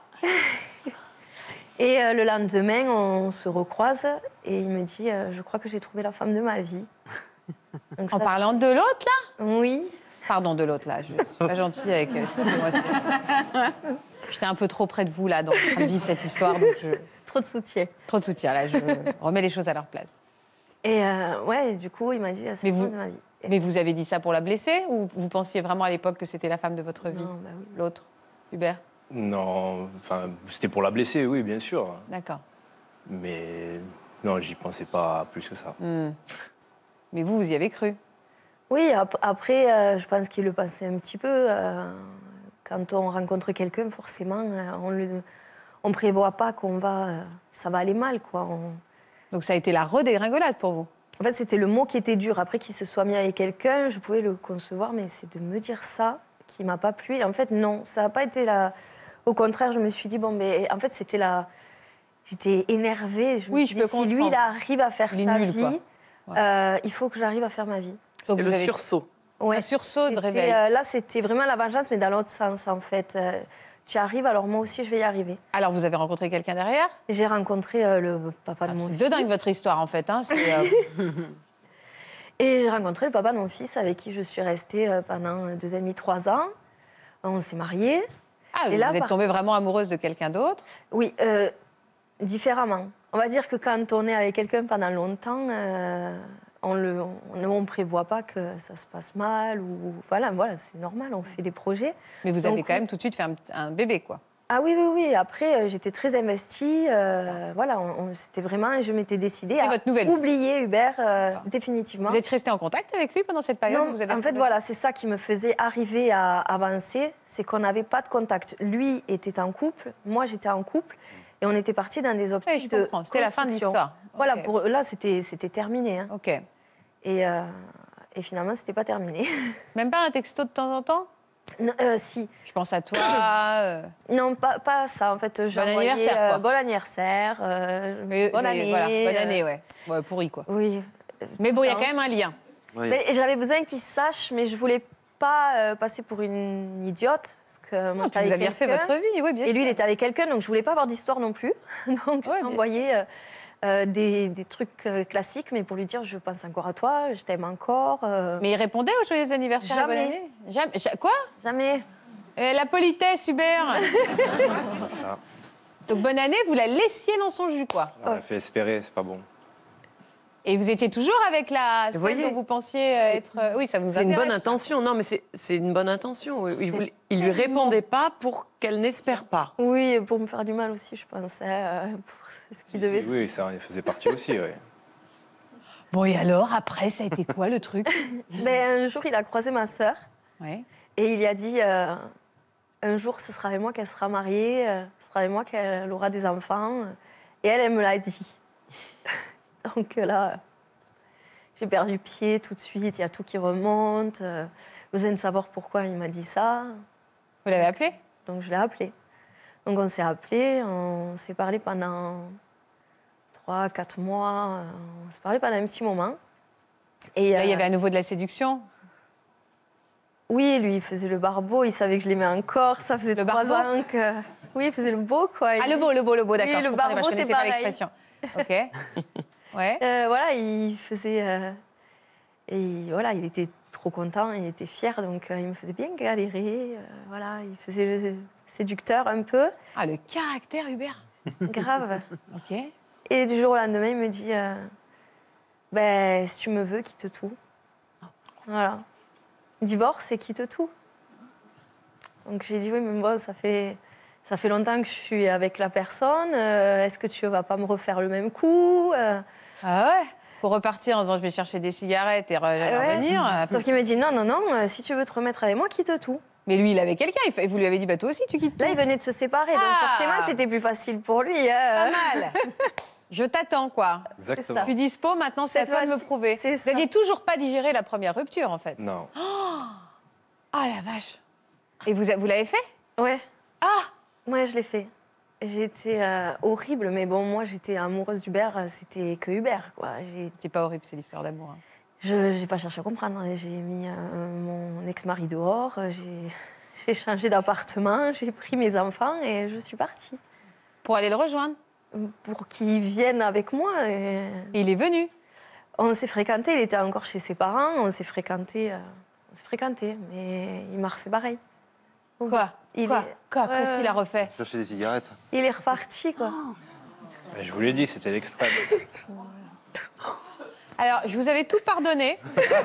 Et euh, le lendemain, on se recroise et il me dit euh, je crois que j'ai trouvé la femme de ma vie. Donc en ça- parlant de l'autre là? Oui. Pardon, de l'autre là. Je suis pas gentille avec. Excusez-moi. c'est- J'étais un peu trop près de vous là, dans en train de vivre cette histoire, donc je... Trop de soutien. trop de soutien là. Je remets les choses à leur place. Et euh, ouais, du coup, il m'a dit c'est Mais la vous- femme de ma vie. Et- Mais vous avez dit ça pour la blesser ou vous pensiez vraiment à l'époque que c'était la femme de votre vie, Non, bah oui. l'autre, Hubert? Non, enfin, c'était pour la blesser, oui, bien sûr. D'accord. Mais non, j'y pensais pas plus que ça. Hmm. Mais vous, vous y avez cru? Oui, ap- après, euh, je pense qu'il le pensait un petit peu. euh, quand on rencontre quelqu'un, forcément, euh, on ne on prévoit pas qu'on va, euh, ça va aller mal, quoi. On- Donc ça a été la redégringolade pour vous. En fait, c'était le mot qui était dur. Après qu'il se soit mis avec quelqu'un, je pouvais le concevoir, mais c'est de me dire ça qui m'a pas plu. Et en fait, non, ça n'a pas été la... Au contraire, je me suis dit, bon, mais en fait, c'était la... J'étais énervée. Je me Oui, suis je dit, peux si lui, comprendre. il arrive à faire Il est sa nul, vie, quoi. euh, il faut que j'arrive à faire ma vie. C'était vous le avez- sursaut. Ouais. Un sursaut de C'était, réveil. euh, là, c'était vraiment la vengeance, mais dans l'autre sens, en fait. Euh, tu y arrives, alors moi aussi, je vais y arriver. Alors, vous avez rencontré quelqu'un derrière? J'ai rencontré euh, le papa de mon fils. De dingue votre histoire, en fait. Hein. C'est, euh, Et j'ai rencontré le papa de mon fils, avec qui je suis restée euh, pendant deux ans et demi, trois ans. On s'est mariés. Ah, Et vous là, êtes par- tombée vraiment amoureuse de quelqu'un d'autre? Oui, euh, différemment. On va dire que quand on est avec quelqu'un pendant longtemps, euh, on ne on, on prévoit pas que ça se passe mal. Ou, voilà, voilà, c'est normal, on fait des projets. Mais vous Donc, avez quand oui. même tout de suite fait un, un bébé, quoi. Ah oui, oui, oui. Après, euh, j'étais très investie. euh, voilà, on- on- c'était vraiment... Je m'étais décidée C'est à votre nouvelle vie. oublier Hubert euh, définitivement. Vous êtes restée en contact avec lui pendant cette période Non, où vous avez en fait, retrouvé- voilà, c'est ça qui me faisait arriver à avancer, c'est qu'on n'avait pas de contact. Lui était en couple, moi j'étais en couple, et on était partis dans des optiques Oui, je de comprends. C'était la fin de construction. l'histoire. Voilà, Ok. pour, là c'était c'était terminé. hein. Ok. Et, euh, et finalement, c'était pas terminé. Même pas un texto de temps en temps? Non, euh, si. Je pense à toi. euh, Non, pas, pas ça. En fait, j'ai Bon envoyé, anniversaire, euh, quoi. bon anniversaire, euh, mais- bonne mais année. voilà, bonne euh, année, ouais. Ouais, pourri, quoi. Oui. Mais bon, il y a Non. quand même un lien. Oui. Mais j'avais besoin qu'il sache, mais je voulais pas euh, passer pour une idiote, parce que moi, Non, j'étais puis vous avec aviez refait quelqu'un. votre vie, oui, bien Et sûr. lui, il était avec quelqu'un, donc je voulais pas avoir d'histoire non plus. Donc, Ouais, j'ai bien envoyé euh, euh, des, des trucs euh, classiques, mais pour lui dire, je pense encore à toi, je t'aime encore. euh, Mais il répondait aux joyeux anniversaires et bonne Jamais. année? Jamais. Ja- Quoi? Jamais. Euh, La politesse, Hubert. Ça. Donc, bonne année, vous la laissiez dans son jus, quoi. On l'a fait espérer, c'est pas bon. Et vous étiez toujours avec la celle voyez, dont vous pensiez euh, être... euh, Oui, ça vous C'est une bonne intéresse. intention. Non, mais c'est c'est une bonne intention. Il, voulait- il lui répondait pas pour qu'elle n'espère pas. Oui, pour me faire du mal aussi, je pensais, euh, pour ce qu'il devait Oui, ça en faisait partie aussi, oui. Bon, et alors, après, ça a été quoi, le truc? Ben, un jour, il a croisé ma sœur Ouais. et il lui a dit euh, un jour, ce sera avec moi qu'elle sera mariée, euh, ce sera avec moi qu'elle aura des enfants. Et elle, elle me l'a dit. Donc euh, là, j'ai perdu pied tout de suite, il y a tout qui remonte. Euh, besoin de savoir pourquoi il m'a dit ça. Vous l'avez appelé? Donc je l'ai appelé. Donc on s'est appelé, on s'est parlé pendant trois, quatre mois. euh, On s'est parlé pendant un petit moment. Et Là, il y euh, avait à nouveau de la séduction. oui, lui, il faisait le barbeau, il savait que je l'aimais encore. Ça faisait Le trois barbeau ans que. Oui, il faisait le beau, quoi. Ah, Il- le beau, le beau, le beau, d'accord. Oui, je le comprenais pas, barbeau, je c'est connaissais pas pareil. l'expression. Ok. Ouais. Euh, voilà, il faisait. euh, Et voilà, il était trop content, il était fier, donc euh, il me faisait bien galérer. euh, Voilà, il faisait le séducteur un peu, Ah, le caractère, Hubert. grave. Ok. Et du jour au lendemain, il me dit euh, ben, si tu me veux, quitte tout. Voilà. Divorce et quitte tout. Donc j'ai dit oui, mais bon, ça fait, ça fait longtemps que je suis avec la personne. euh, Est-ce que tu vas pas me refaire le même coup euh, Ah ouais? Pour repartir en disant je vais chercher des cigarettes et re- ouais. revenir. euh, Sauf qu'il me dit non, non, non, euh, si tu veux te remettre avec moi, quitte tout. Mais lui, il avait quelqu'un. il fa- Vous lui avez dit, bah toi aussi, tu quittes tout. Là, il venait de se séparer, donc Ah. forcément, c'était plus facile pour lui. hein. Pas mal. Je t'attends, quoi. Exactement. ça. Je suis dispo, maintenant c'est à Cette toi de me fois-ci, prouver. c'est Vous ça. n'aviez toujours pas digéré la première rupture, en fait. Non. Ah la vache. Et vous, a- vous l'avez fait? Ouais. Ah. Ouais, je l'ai fait. J'étais euh, horrible, mais bon, moi, j'étais amoureuse d'Hubert, euh, c'était que Hubert, quoi. J'ai- C'est pas horrible, c'est l'histoire d'amour. hein. Je n'ai pas cherché à comprendre. hein. J'ai mis euh, mon ex-mari dehors, euh, j'ai j'ai changé d'appartement, j'ai pris mes enfants et je suis partie. Pour aller le rejoindre. Pour qu'il vienne avec moi. Et Et il est venu. on s'est fréquentés, il était encore chez ses parents, on s'est fréquentés, euh, on s'est fréquentés, mais il m'a refait pareil. Donc, Quoi? il Quoi? est- Quoi? Ouais, Qu'est-ce qu'il a refait? Chercher des cigarettes. Il est reparti, quoi. Je vous l'ai dit, c'était l'extrême. Alors, je vous avais tout pardonné.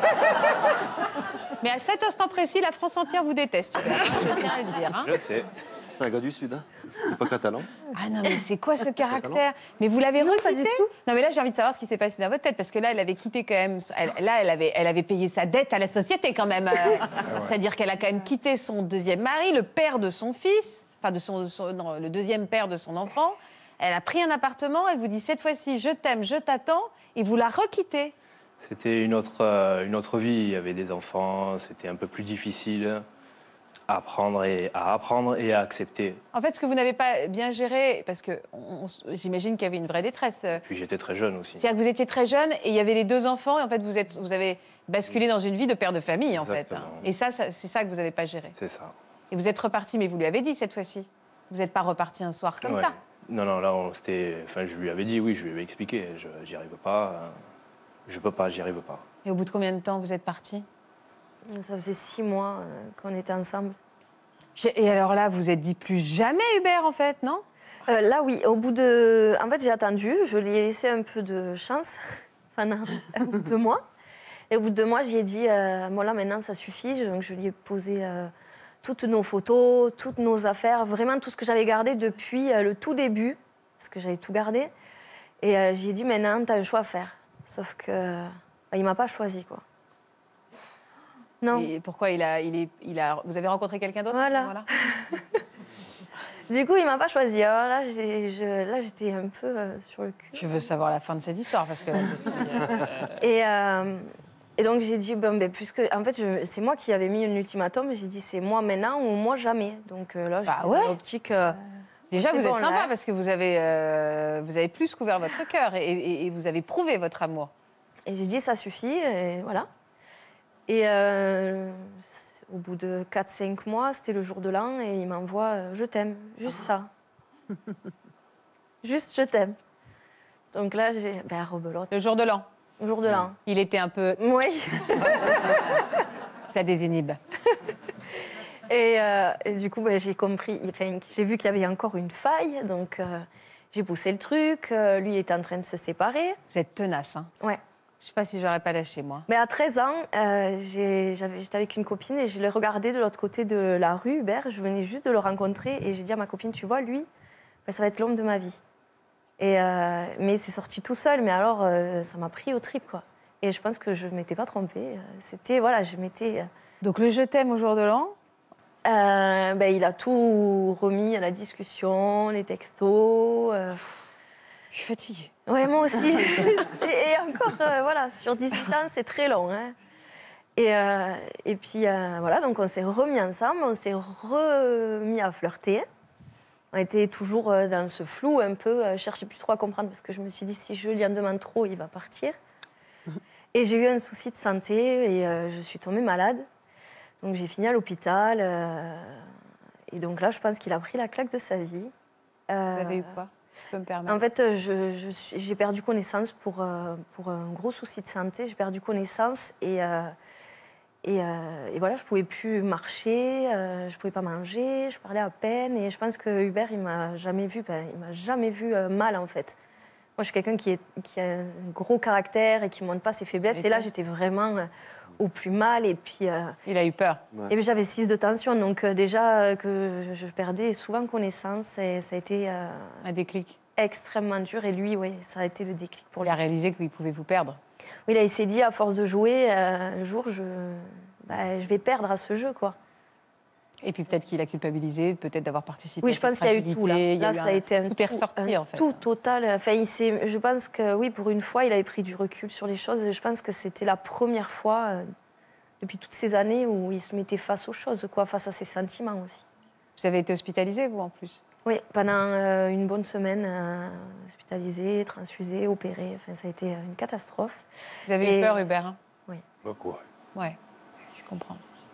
Mais à cet instant précis, la France entière vous déteste. Hubert. Je tiens à le dire. hein. Je sais. C'est un gars du Sud, hein. Il n'est pas catalan. Ah non, mais c'est quoi ce caractère? Mais vous l'avez requitté? pas du tout. Non, mais là, j'ai envie de savoir ce qui s'est passé dans votre tête, parce que là, elle avait quitté quand même. Elle, là, elle avait, elle avait payé sa dette à la société quand même. euh, C'est-à-dire qu'elle a quand même quitté son deuxième mari, le père de son fils, enfin de son, de son- non, le deuxième père de son enfant. Elle a pris un appartement. Elle vous dit cette fois-ci, je t'aime, je t'attends, et vous la requittez. C'était une autre, euh, une autre vie. Il y avait des enfants, c'était un peu plus difficile à apprendre et à apprendre et à accepter. En fait, ce que vous n'avez pas bien géré, parce que on- on- j'imagine qu'il y avait une vraie détresse. euh, Puis j'étais très jeune aussi. C'est-à-dire que vous étiez très jeune et il y avait les deux enfants et en fait vous, êtes, vous avez basculé dans une vie de père de famille en fait. Exactement. hein. Et ça, ça- c'est ça que vous n'avez pas géré. C'est ça. Et vous êtes reparti, mais vous lui avez dit cette fois-ci. Vous n'êtes pas reparti un soir comme Ouais. ça. Non, non, là, on, c'était... Enfin, je lui avais dit, oui, je lui avais expliqué. Je, j'y arrive pas. euh, Je peux pas, j'y arrive pas. Et au bout de combien de temps vous êtes parti? Ça faisait six mois euh, qu'on était ensemble. Et alors là, vous êtes dit plus jamais Hubert en fait, non? Euh, là, oui, au bout de... En fait, j'ai attendu, je lui ai laissé un peu de chance pendant deux mois. Et au bout de deux mois, j'y ai dit, euh, bon là, maintenant, ça suffit. Donc, je lui ai posé euh, toutes nos photos, toutes nos affaires, vraiment tout ce que j'avais gardé depuis euh, le tout début, parce que j'avais tout gardé. Et euh, j'y ai dit, maintenant, tu as un choix à faire. Sauf que bah, il m'a pas choisi, quoi. Non. Et pourquoi il a, il est, il a, vous avez rencontré quelqu'un d'autre? Voilà. à ce moment-là Du coup, il m'a pas choisi. Alors là, j'ai- je- là, j'étais un peu euh, sur le cul. Je veux savoir la fin de cette histoire parce que là, je suis, euh, Et, euh, et donc j'ai dit, bon, ben, puisque en fait je- c'est moi qui avais mis un ultimatum, j'ai dit c'est moi maintenant ou moi jamais. Donc euh, là, Bah j'étais ouais. dans l'optique. euh, Déjà, c'est vous êtes bon, sympa là. parce que vous avez, euh, vous avez plus couvert votre cœur et, et- et vous avez prouvé votre amour. Et j'ai dit ça suffit, et voilà. Et euh, c'est- au bout de quatre cinq mois, c'était le jour de l'an et il m'envoie euh, je t'aime, juste ça. Juste je t'aime. Donc là, j'ai. Ben, rebelote. Le jour de l'an, Le jour de l'an. il était un peu. Oui. Ça désinhibe. Et, euh, et du coup, ben, j'ai compris, enfin, j'ai vu qu'il y avait encore une faille, donc euh, j'ai poussé le truc. euh, lui était en train de se séparer. Vous êtes tenace, hein. Ouais. Je sais pas si j'aurais pas lâché, moi. Mais à treize ans, euh, j'ai- j'avais- j'étais avec une copine et je l'ai regardé de l'autre côté de la rue, Hubert. Je venais juste de le rencontrer et j'ai dit à ma copine, tu vois, lui, ben, ça va être l'homme de ma vie. Et, euh, mais c'est sorti tout seul, mais alors euh, ça m'a pris au trip, quoi. Et je pense que je ne m'étais pas trompée. euh, C'était, voilà, je m'étais... Donc le je t'aime au jour de l'an, Euh, ben, il a tout remis à la discussion, les textos. euh. je suis fatiguée. Ouais, moi aussi. et, et encore, euh, voilà, sur dix-huit ans, c'est très long. Hein. Et, euh, et puis, euh, voilà, donc on s'est remis ensemble, on s'est remis à flirter. On était toujours euh, dans ce flou un peu, euh, je cherchais plus trop à comprendre parce que je me suis dit, si je lui en demande trop, il va partir. Et j'ai eu un souci de santé et euh, je suis tombée malade. Donc j'ai fini à l'hôpital. euh, et donc là, je pense qu'il a pris la claque de sa vie. Euh, Vous avez eu quoi, si je peux me permettre? En fait, euh, je- je suis- j'ai perdu connaissance pour, euh, pour un gros souci de santé. J'ai perdu connaissance et, euh, et, euh, et voilà, je ne pouvais plus marcher, euh, je ne pouvais pas manger, je parlais à peine. Et je pense que Hubert, il ne m'a jamais vu, ben, il m'a jamais vu euh, mal en fait. Moi, je suis quelqu'un qui, est- qui a un gros caractère et qui ne montre pas ses faiblesses. Et là, j'étais vraiment euh, au plus mal. Et puis, euh, Il a eu peur. et puis j'avais six de tension. Donc euh, déjà euh, que je perdais souvent connaissance. Et ça a été euh, Un déclic. extrêmement dur. Et lui, oui, ça a été le déclic pour Il lui. a réalisé qu'il pouvait vous perdre. Oui, là, il s'est dit, à force de jouer, euh, un jour, je, bah, je vais perdre à ce jeu, quoi. Et puis peut-être qu'il a culpabilisé, peut-être d'avoir participé. Oui, à je pense cette qu'il y a eu tout, là. fragilité, il y a Là, eu ça un- a été un tout est tout- ressorti, un en fait. tout total. Enfin, il s'est- je pense que, oui, pour une fois, il avait pris du recul sur les choses. Et je pense que c'était la première fois, euh, depuis toutes ces années, où il se mettait face aux choses, quoi, face à ses sentiments aussi. Vous avez été hospitalisé, vous, en plus? Oui, pendant euh, une bonne semaine, euh, hospitalisé, transfusé, opéré. Enfin, ça a été une catastrophe. Vous avez eu Et- peur, Hubert, hein? Beaucoup. Ouais, je comprends.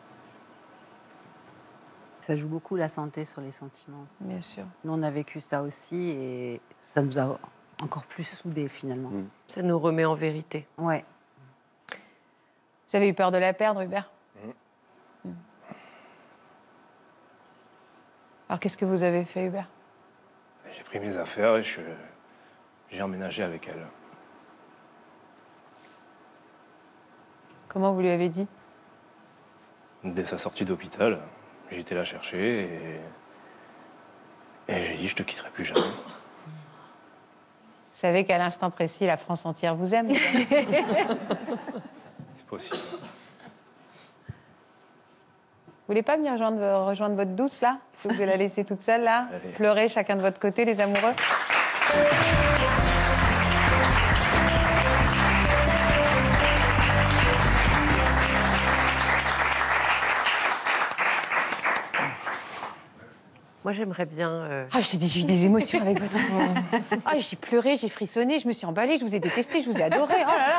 Ça joue beaucoup la santé sur les sentiments aussi. Bien sûr. Nous, on a vécu ça aussi et ça nous a encore plus soudés finalement. Mm. Ça nous remet en vérité. Ouais. Vous avez eu peur de la perdre, Hubert? Mm. Alors, qu'est-ce que vous avez fait, Hubert? J'ai pris mes affaires et je- j'ai emménagé avec elle. Comment vous lui avez dit? Dès sa sortie d'hôpital, j'ai été la chercher et Et j'ai dit, je te quitterai plus jamais. Vous savez qu'à l'instant précis, la France entière vous aime. C'est possible. Vous voulez pas venir rejoindre, rejoindre votre douce, là? Vous devez la laisser toute seule, là? Allez. Pleurer chacun de votre côté, les amoureux? Moi, j'aimerais bien... euh, Ah, j'ai eu des émotions avec votre enfant. Ah, j'ai pleuré, j'ai frissonné, je me suis emballée, je vous ai détesté, je vous ai adoré. Oh là là.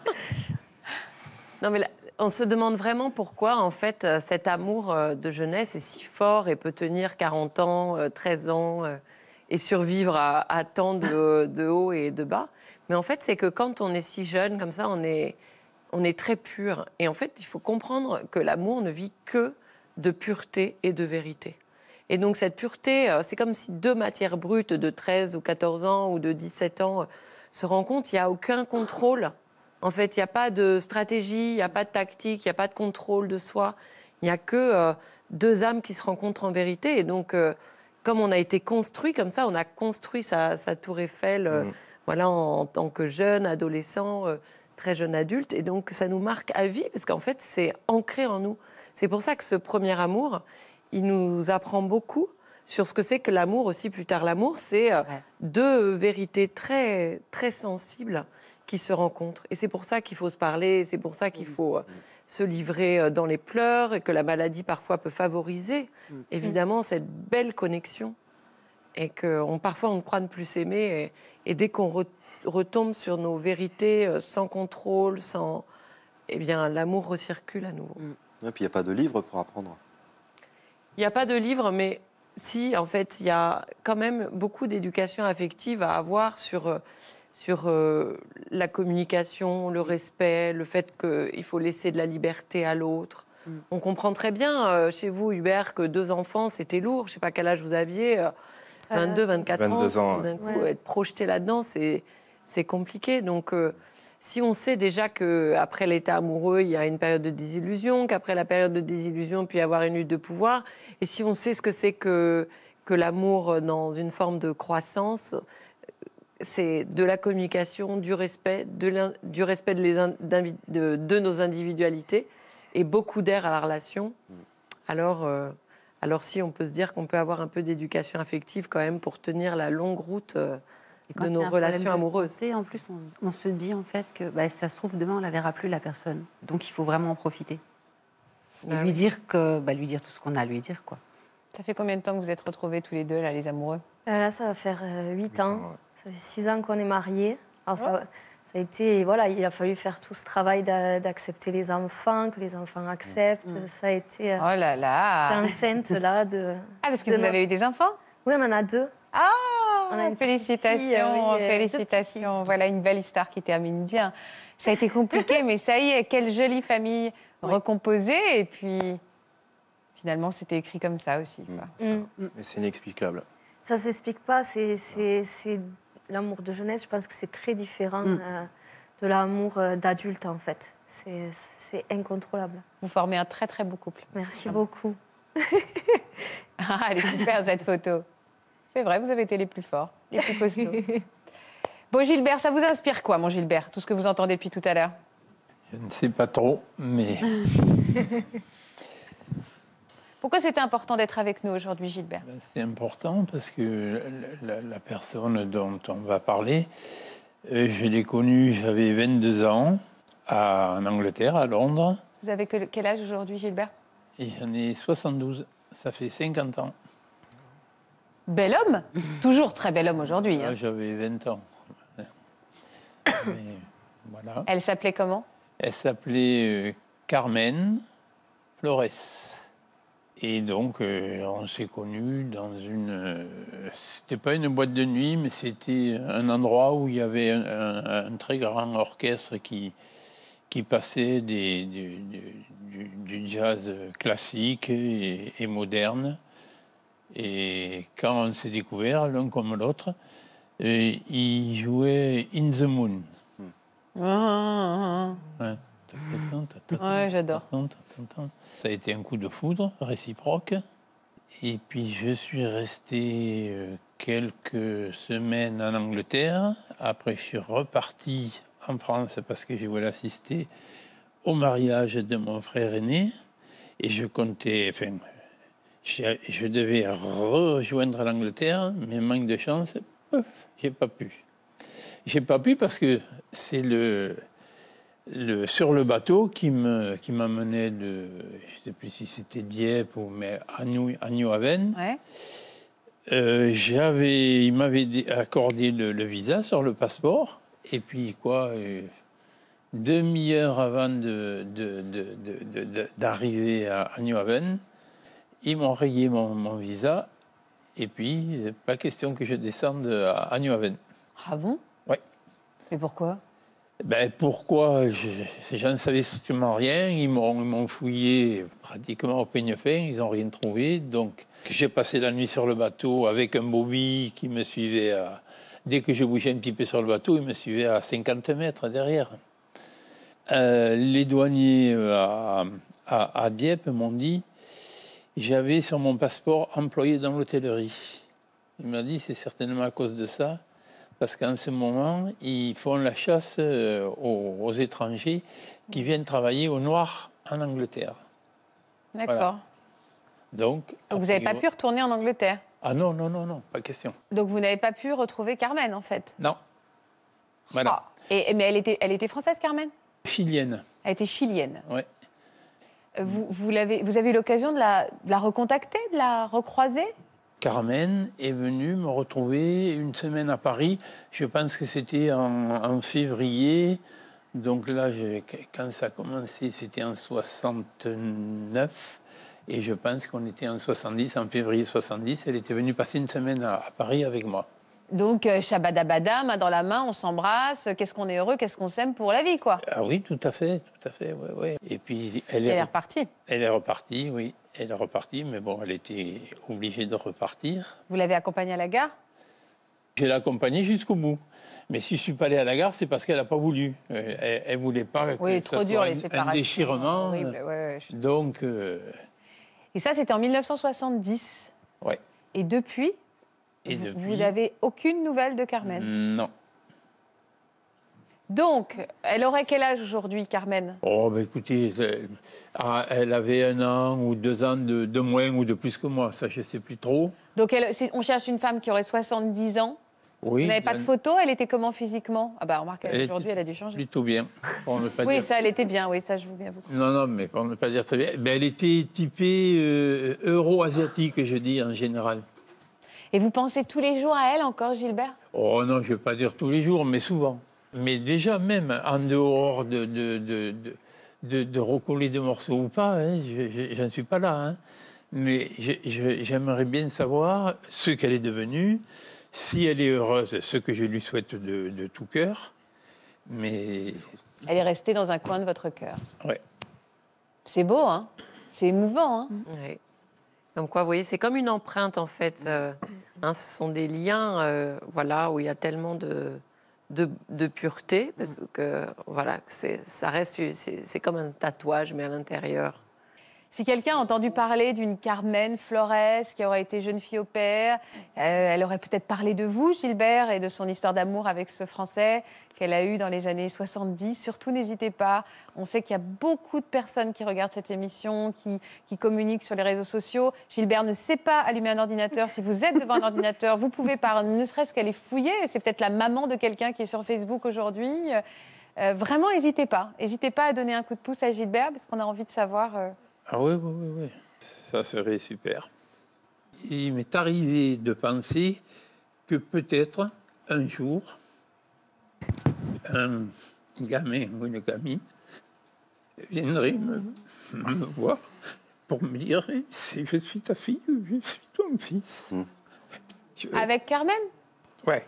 Non, mais là, on se demande vraiment pourquoi, en fait, euh, cet amour euh, de jeunesse est si fort et peut tenir quarante ans, euh, treize ans, euh, et survivre à, à tant de, de hauts et de bas. Mais en fait, c'est que quand on est si jeune comme ça, on est, on est très pur. Et en fait, il faut comprendre que l'amour ne vit que de pureté et de vérité. Et donc, cette pureté, euh, c'est comme si deux matières brutes de treize ou quatorze ans ou de dix-sept ans euh, se rencontrent. Il n'y a aucun contrôle. En fait, il n'y a pas de stratégie, il n'y a pas de tactique, il n'y a pas de contrôle de soi. Il n'y a que euh, deux âmes qui se rencontrent en vérité. Et donc, euh, comme on a été construit comme ça, on a construit sa, sa tour Eiffel euh, Mmh. voilà, en, en tant que jeune, adolescent, euh, très jeune adulte. Et donc, ça nous marque à vie, parce qu'en fait, c'est ancré en nous. C'est pour ça que ce premier amour, il nous apprend beaucoup sur ce que c'est que l'amour aussi plus tard. L'amour, c'est euh, Ouais. deux vérités très, très sensibles qui se rencontrent. Et c'est pour ça qu'il faut se parler, c'est pour ça qu'il faut euh, se livrer euh, dans les pleurs et que la maladie parfois peut favoriser, évidemment, cette belle connexion. Et qu'on parfois on croit ne plus s'aimer. Et, et dès qu'on re- retombe sur nos vérités euh, sans contrôle, sans... Eh bien, l'amour recircule à nouveau. Et puis il n'y a pas de livre pour apprendre. Il n'y a pas de livre, mais si, en fait, il y a quand même beaucoup d'éducation affective à avoir sur, euh, sur euh, la communication, le respect, le fait qu'il faut laisser de la liberté à l'autre. Mm. On comprend très bien, euh, chez vous, Hubert, que deux enfants, c'était lourd. Je ne sais pas quel âge vous aviez, euh, vingt-deux, vingt-quatre ans. vingt-deux ans, Tout d'un coup, ouais. être projeté là-dedans, c'est, c'est compliqué. Donc, euh, si on sait déjà qu'après l'état amoureux, il y a une période de désillusion, qu'après la période de désillusion, il peut y avoir une lutte de pouvoir, et si on sait ce que c'est que, que l'amour dans une forme de croissance, c'est de la communication, du respect, de l'in- du respect de, les in- d'invi- de- de nos individualités, et beaucoup d'air à la relation, alors, euh, alors si on peut se dire qu'on peut avoir un peu d'éducation affective quand même pour tenir la longue route euh, Et quand de il y a nos un problème relations de amoureuses. santé, en plus, on, s- on se dit en fait que bah, ça se trouve demain on la verra plus la personne. Donc il faut vraiment en profiter. Et Bah lui oui. dire que bah, lui dire tout ce qu'on a à lui dire quoi. Ça fait combien de temps que vous êtes retrouvés tous les deux, là, les amoureux? Euh, Là, ça va faire huit Huit ans. ans, ouais. Ça fait six ans qu'on est mariés. Alors, ça, ça a été, voilà, il a fallu faire tout ce travail d'a- d'accepter les enfants, que les enfants acceptent. Ça a été. euh, Oh là là. j'étais enceinte, là, de. Ah, parce que de vous notre- avez eu des enfants? Oui, on en a deux. Ah, On a une petite félicitations, fille, euh, oui, euh, deux félicitations. Voilà une belle histoire qui termine bien. Ça a été compliqué, mais ça y est, quelle jolie famille Oui. recomposée. Et puis, finalement, c'était écrit comme ça aussi. Quoi. Mm. Mais c'est inexplicable. Ça s'explique pas. C'est, c'est, c'est l'amour de jeunesse. Je pense que c'est très différent Mm. euh, de l'amour euh, d'adulte, en fait. C'est, c'est incontrôlable. Vous formez un très, très beau couple. Merci beaucoup. Ah, elle est super, cette photo. C'est vrai, vous avez été les plus forts, les plus costauds. Bon, Gilbert, ça vous inspire quoi, mon Gilbert, tout ce que vous entendez depuis tout à l'heure? Je ne sais pas trop, mais Pourquoi c'était important d'être avec nous aujourd'hui, Gilbert? ben, c'est important parce que la, la- la personne dont on va parler, euh, je l'ai connue, j'avais vingt-deux ans, à- en Angleterre, à Londres, Vous avez que- quel âge aujourd'hui, Gilbert? et j'en ai soixante-douze. Ça fait cinquante ans. Bel homme. Toujours très bel homme aujourd'hui. hein. Ah, j'avais vingt ans. Mais, voilà. Elle s'appelait comment? Elle s'appelait euh, Carmen Flores. Et donc, euh, on s'est connus dans une... euh, c'était pas une boîte de nuit, mais c'était un endroit où il y avait un, un- un très grand orchestre qui, qui passait des, du, du- du jazz classique et, et moderne. Et quand on s'est découvert, l'un comme l'autre, euh, il jouait In the Moon. Ah, Ouais. Ouais, j'adore. Ça a été un coup de foudre réciproque. Et puis je suis resté euh, quelques semaines en Angleterre. Après, je suis reparti en France parce que je voulais assister au mariage de mon frère aîné. Et je comptais, enfin, je, je devais rejoindre l'Angleterre, mais manque de chance, pouf, j'ai pas pu. J'ai pas pu parce que c'est le, le sur le bateau qui me qui m'amenait de, je sais plus si c'était Dieppe ou mais à New, à New Haven. Ouais. Euh, j'avais, il m'avait dé- accordé le, le visa sur le passeport. Et puis quoi, euh, demi-heure avant de, de, de, de- de- de- d'arriver à, à New Haven, ils m'ont rayé mon, mon visa. Et puis, euh, pas question que je descende à, à New Haven. Ah bon? Ouais. Et pourquoi? Ben, pourquoi? Je, j'en savais strictement rien. Ils m'ont, ils m'ont fouillé pratiquement au peigne fin. Ils n'ont rien trouvé. Donc, j'ai passé la nuit sur le bateau avec un bobby qui me suivait. À, dès que je bougeais un petit peu sur le bateau, il me suivait à cinquante mètres derrière. Euh, les douaniers à, à, à Dieppe m'ont dit j'avais sur mon passeport employé dans l'hôtellerie. Il m'a dit c'est certainement à cause de ça. Parce qu'en ce moment, ils font la chasse euh, aux, aux étrangers qui viennent travailler au noir en Angleterre. D'accord. Voilà. Donc, Donc vous n'avez pas priori- pu retourner en Angleterre. Ah non, non, non, non, pas question. Donc vous n'avez pas pu retrouver Carmen, en fait. Non. Voilà. Ah. Et, mais elle était, elle était française, Carmen? Chilienne, Elle était chilienne. ouais. Vous, vous, l'avez, vous avez eu l'occasion de la, de la recontacter, de la recroiser? Carmen est venue me retrouver une semaine à Paris. Je pense que c'était en, en février. Donc là, je- quand ça a commencé, c'était en soixante-neuf. Et je pense qu'on était en soixante-dix, en février soixante-dix. Elle était venue passer une semaine à, à Paris avec moi. Donc, euh, shabadabada, main dans la main, on s'embrasse. Qu'est-ce qu'on est heureux, qu'est-ce qu'on s'aime pour la vie, quoi. Ah oui, tout à fait, tout à fait, ouais, ouais. Et puis, elle Et elle est, est repartie. elle est repartie, oui. Elle est repartie, mais bon, elle était obligée de repartir. Vous l'avez accompagnée à la gare? Je l'ai accompagnée jusqu'au bout. Mais si je ne suis pas allé à la gare, c'est parce qu'elle n'a pas voulu. Euh, Elle ne voulait pas Oui, que trop ça dur, soit les un, un séparations. déchirement. Horrible, ouais, ouais, je- Donc, euh, Et ça, c'était en mille neuf cent soixante-dix. ouais. Et depuis, Et vous- depuis, vous n'avez aucune nouvelle de Carmen. non. Donc, elle aurait quel âge aujourd'hui, Carmen? Oh, ben écoutez, euh, ah, elle avait un an ou deux ans de, de moins ou de plus que moi. Ça, je ne sais plus trop. Donc, elle, c'est- on cherche une femme qui aurait soixante-dix ans. Oui, Vous n'avez pas de elle- photo? Elle était comment physiquement? Ah bah, remarque, Elle aujourd'hui, était elle a dû changer. plutôt bien. Pour ne pas Oui, dire... ça, elle était bien. Oui, ça, je vous bien vous. Non, non, mais pour ne pas dire très bien. Ben, elle était typée euh, euro-asiatique, je dis, en général. Et vous pensez tous les jours à elle encore, Gilbert? Oh non, je ne vais pas dire tous les jours, mais souvent. Mais déjà, même en dehors de, de, de, de, de, de recoller des morceaux ou pas, hein, je n'en suis pas là. Hein. Mais je- je- j'aimerais bien savoir ce qu'elle est devenue, si elle est heureuse, ce que je lui souhaite de, de tout cœur. Mais Elle est restée dans un coin de votre cœur. ouais. C'est beau, hein? C'est émouvant, hein? Oui. Comme quoi, vous voyez, c'est comme une empreinte, en fait. Euh, hein, ce sont des liens, euh, voilà, où il y a tellement de, de, de pureté, parce que, voilà, c'est, ça reste, c'est, c'est comme un tatouage, mais à l'intérieur. Si quelqu'un a entendu parler d'une Carmen Flores qui aurait été jeune fille au père, euh, elle aurait peut-être parlé de vous, Gilbert, et de son histoire d'amour avec ce Français qu'elle a eu dans les années soixante-dix. Surtout, n'hésitez pas. On sait qu'il y a beaucoup de personnes qui regardent cette émission, qui, qui communiquent sur les réseaux sociaux. Gilbert ne sait pas allumer un ordinateur. Si vous êtes devant un ordinateur, vous pouvez, par ne serait-ce qu'aller fouiller. C'est peut-être la maman de quelqu'un qui est sur Facebook aujourd'hui. Euh, vraiment, n'hésitez pas. N'hésitez pas à donner un coup de pouce à Gilbert, parce qu'on a envie de savoir... euh, Ah oui, oui, oui, oui. Ça serait super. Il m'est arrivé de penser que peut-être un jour, un gamin ou une gamine viendrait me, me voir pour me dire « Si je suis ta fille ou je suis ton fils Mm. Je- Avec Carmen? Ouais.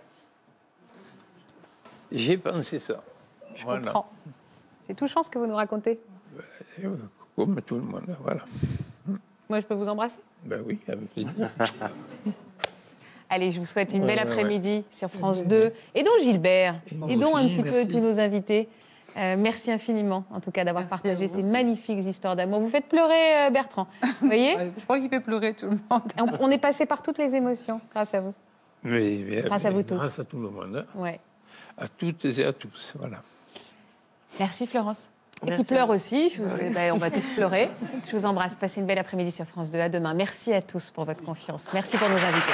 J'ai pensé ça. Je Voilà. comprends. C'est touchant ce que vous nous racontez. Et, euh, Comme tout le monde, voilà. Moi, je peux vous embrasser? Ben oui, avec plaisir. Allez, je vous souhaite une Ouais, belle ouais, après-midi sur France deux. Et donc Gilbert, Et moi et donc un aussi, petit merci. peu tous nos invités. Euh, merci infiniment, en tout cas, d'avoir Merci partagé à vous. ces magnifiques histoires d'amour. Vous faites pleurer euh, Bertrand, vous voyez? Ouais, je crois qu'il fait pleurer tout le monde. on, on est passé par toutes les émotions grâce à vous. Mais, mais- Grâce à vous tous. Grâce à tout le monde. hein. Ouais. À toutes et à tous. Voilà. Merci Florence. Et Merci qui pleure aussi, je vous- ben, on va tous pleurer. Je vous embrasse, passez une belle après-midi sur France deux. À demain. Merci à tous pour votre confiance. Merci pour nos invités.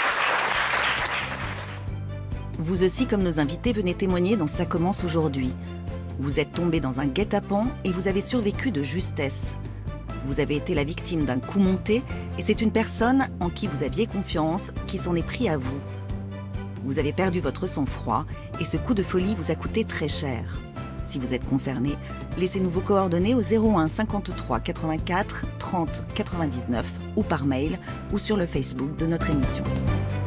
Vous aussi, comme nos invités, venez témoigner dans Ça commence aujourd'hui. Vous êtes tombé dans un guet-apens et vous avez survécu de justesse. Vous avez été la victime d'un coup monté et c'est une personne en qui vous aviez confiance qui s'en est pris à vous. Vous avez perdu votre sang-froid et ce coup de folie vous a coûté très cher. Si vous êtes concerné, laissez-nous vos coordonnées au zéro un cinquante-trois quatre-vingt-quatre trente quatre-vingt-dix-neuf ou par mail ou sur le Facebook de notre émission.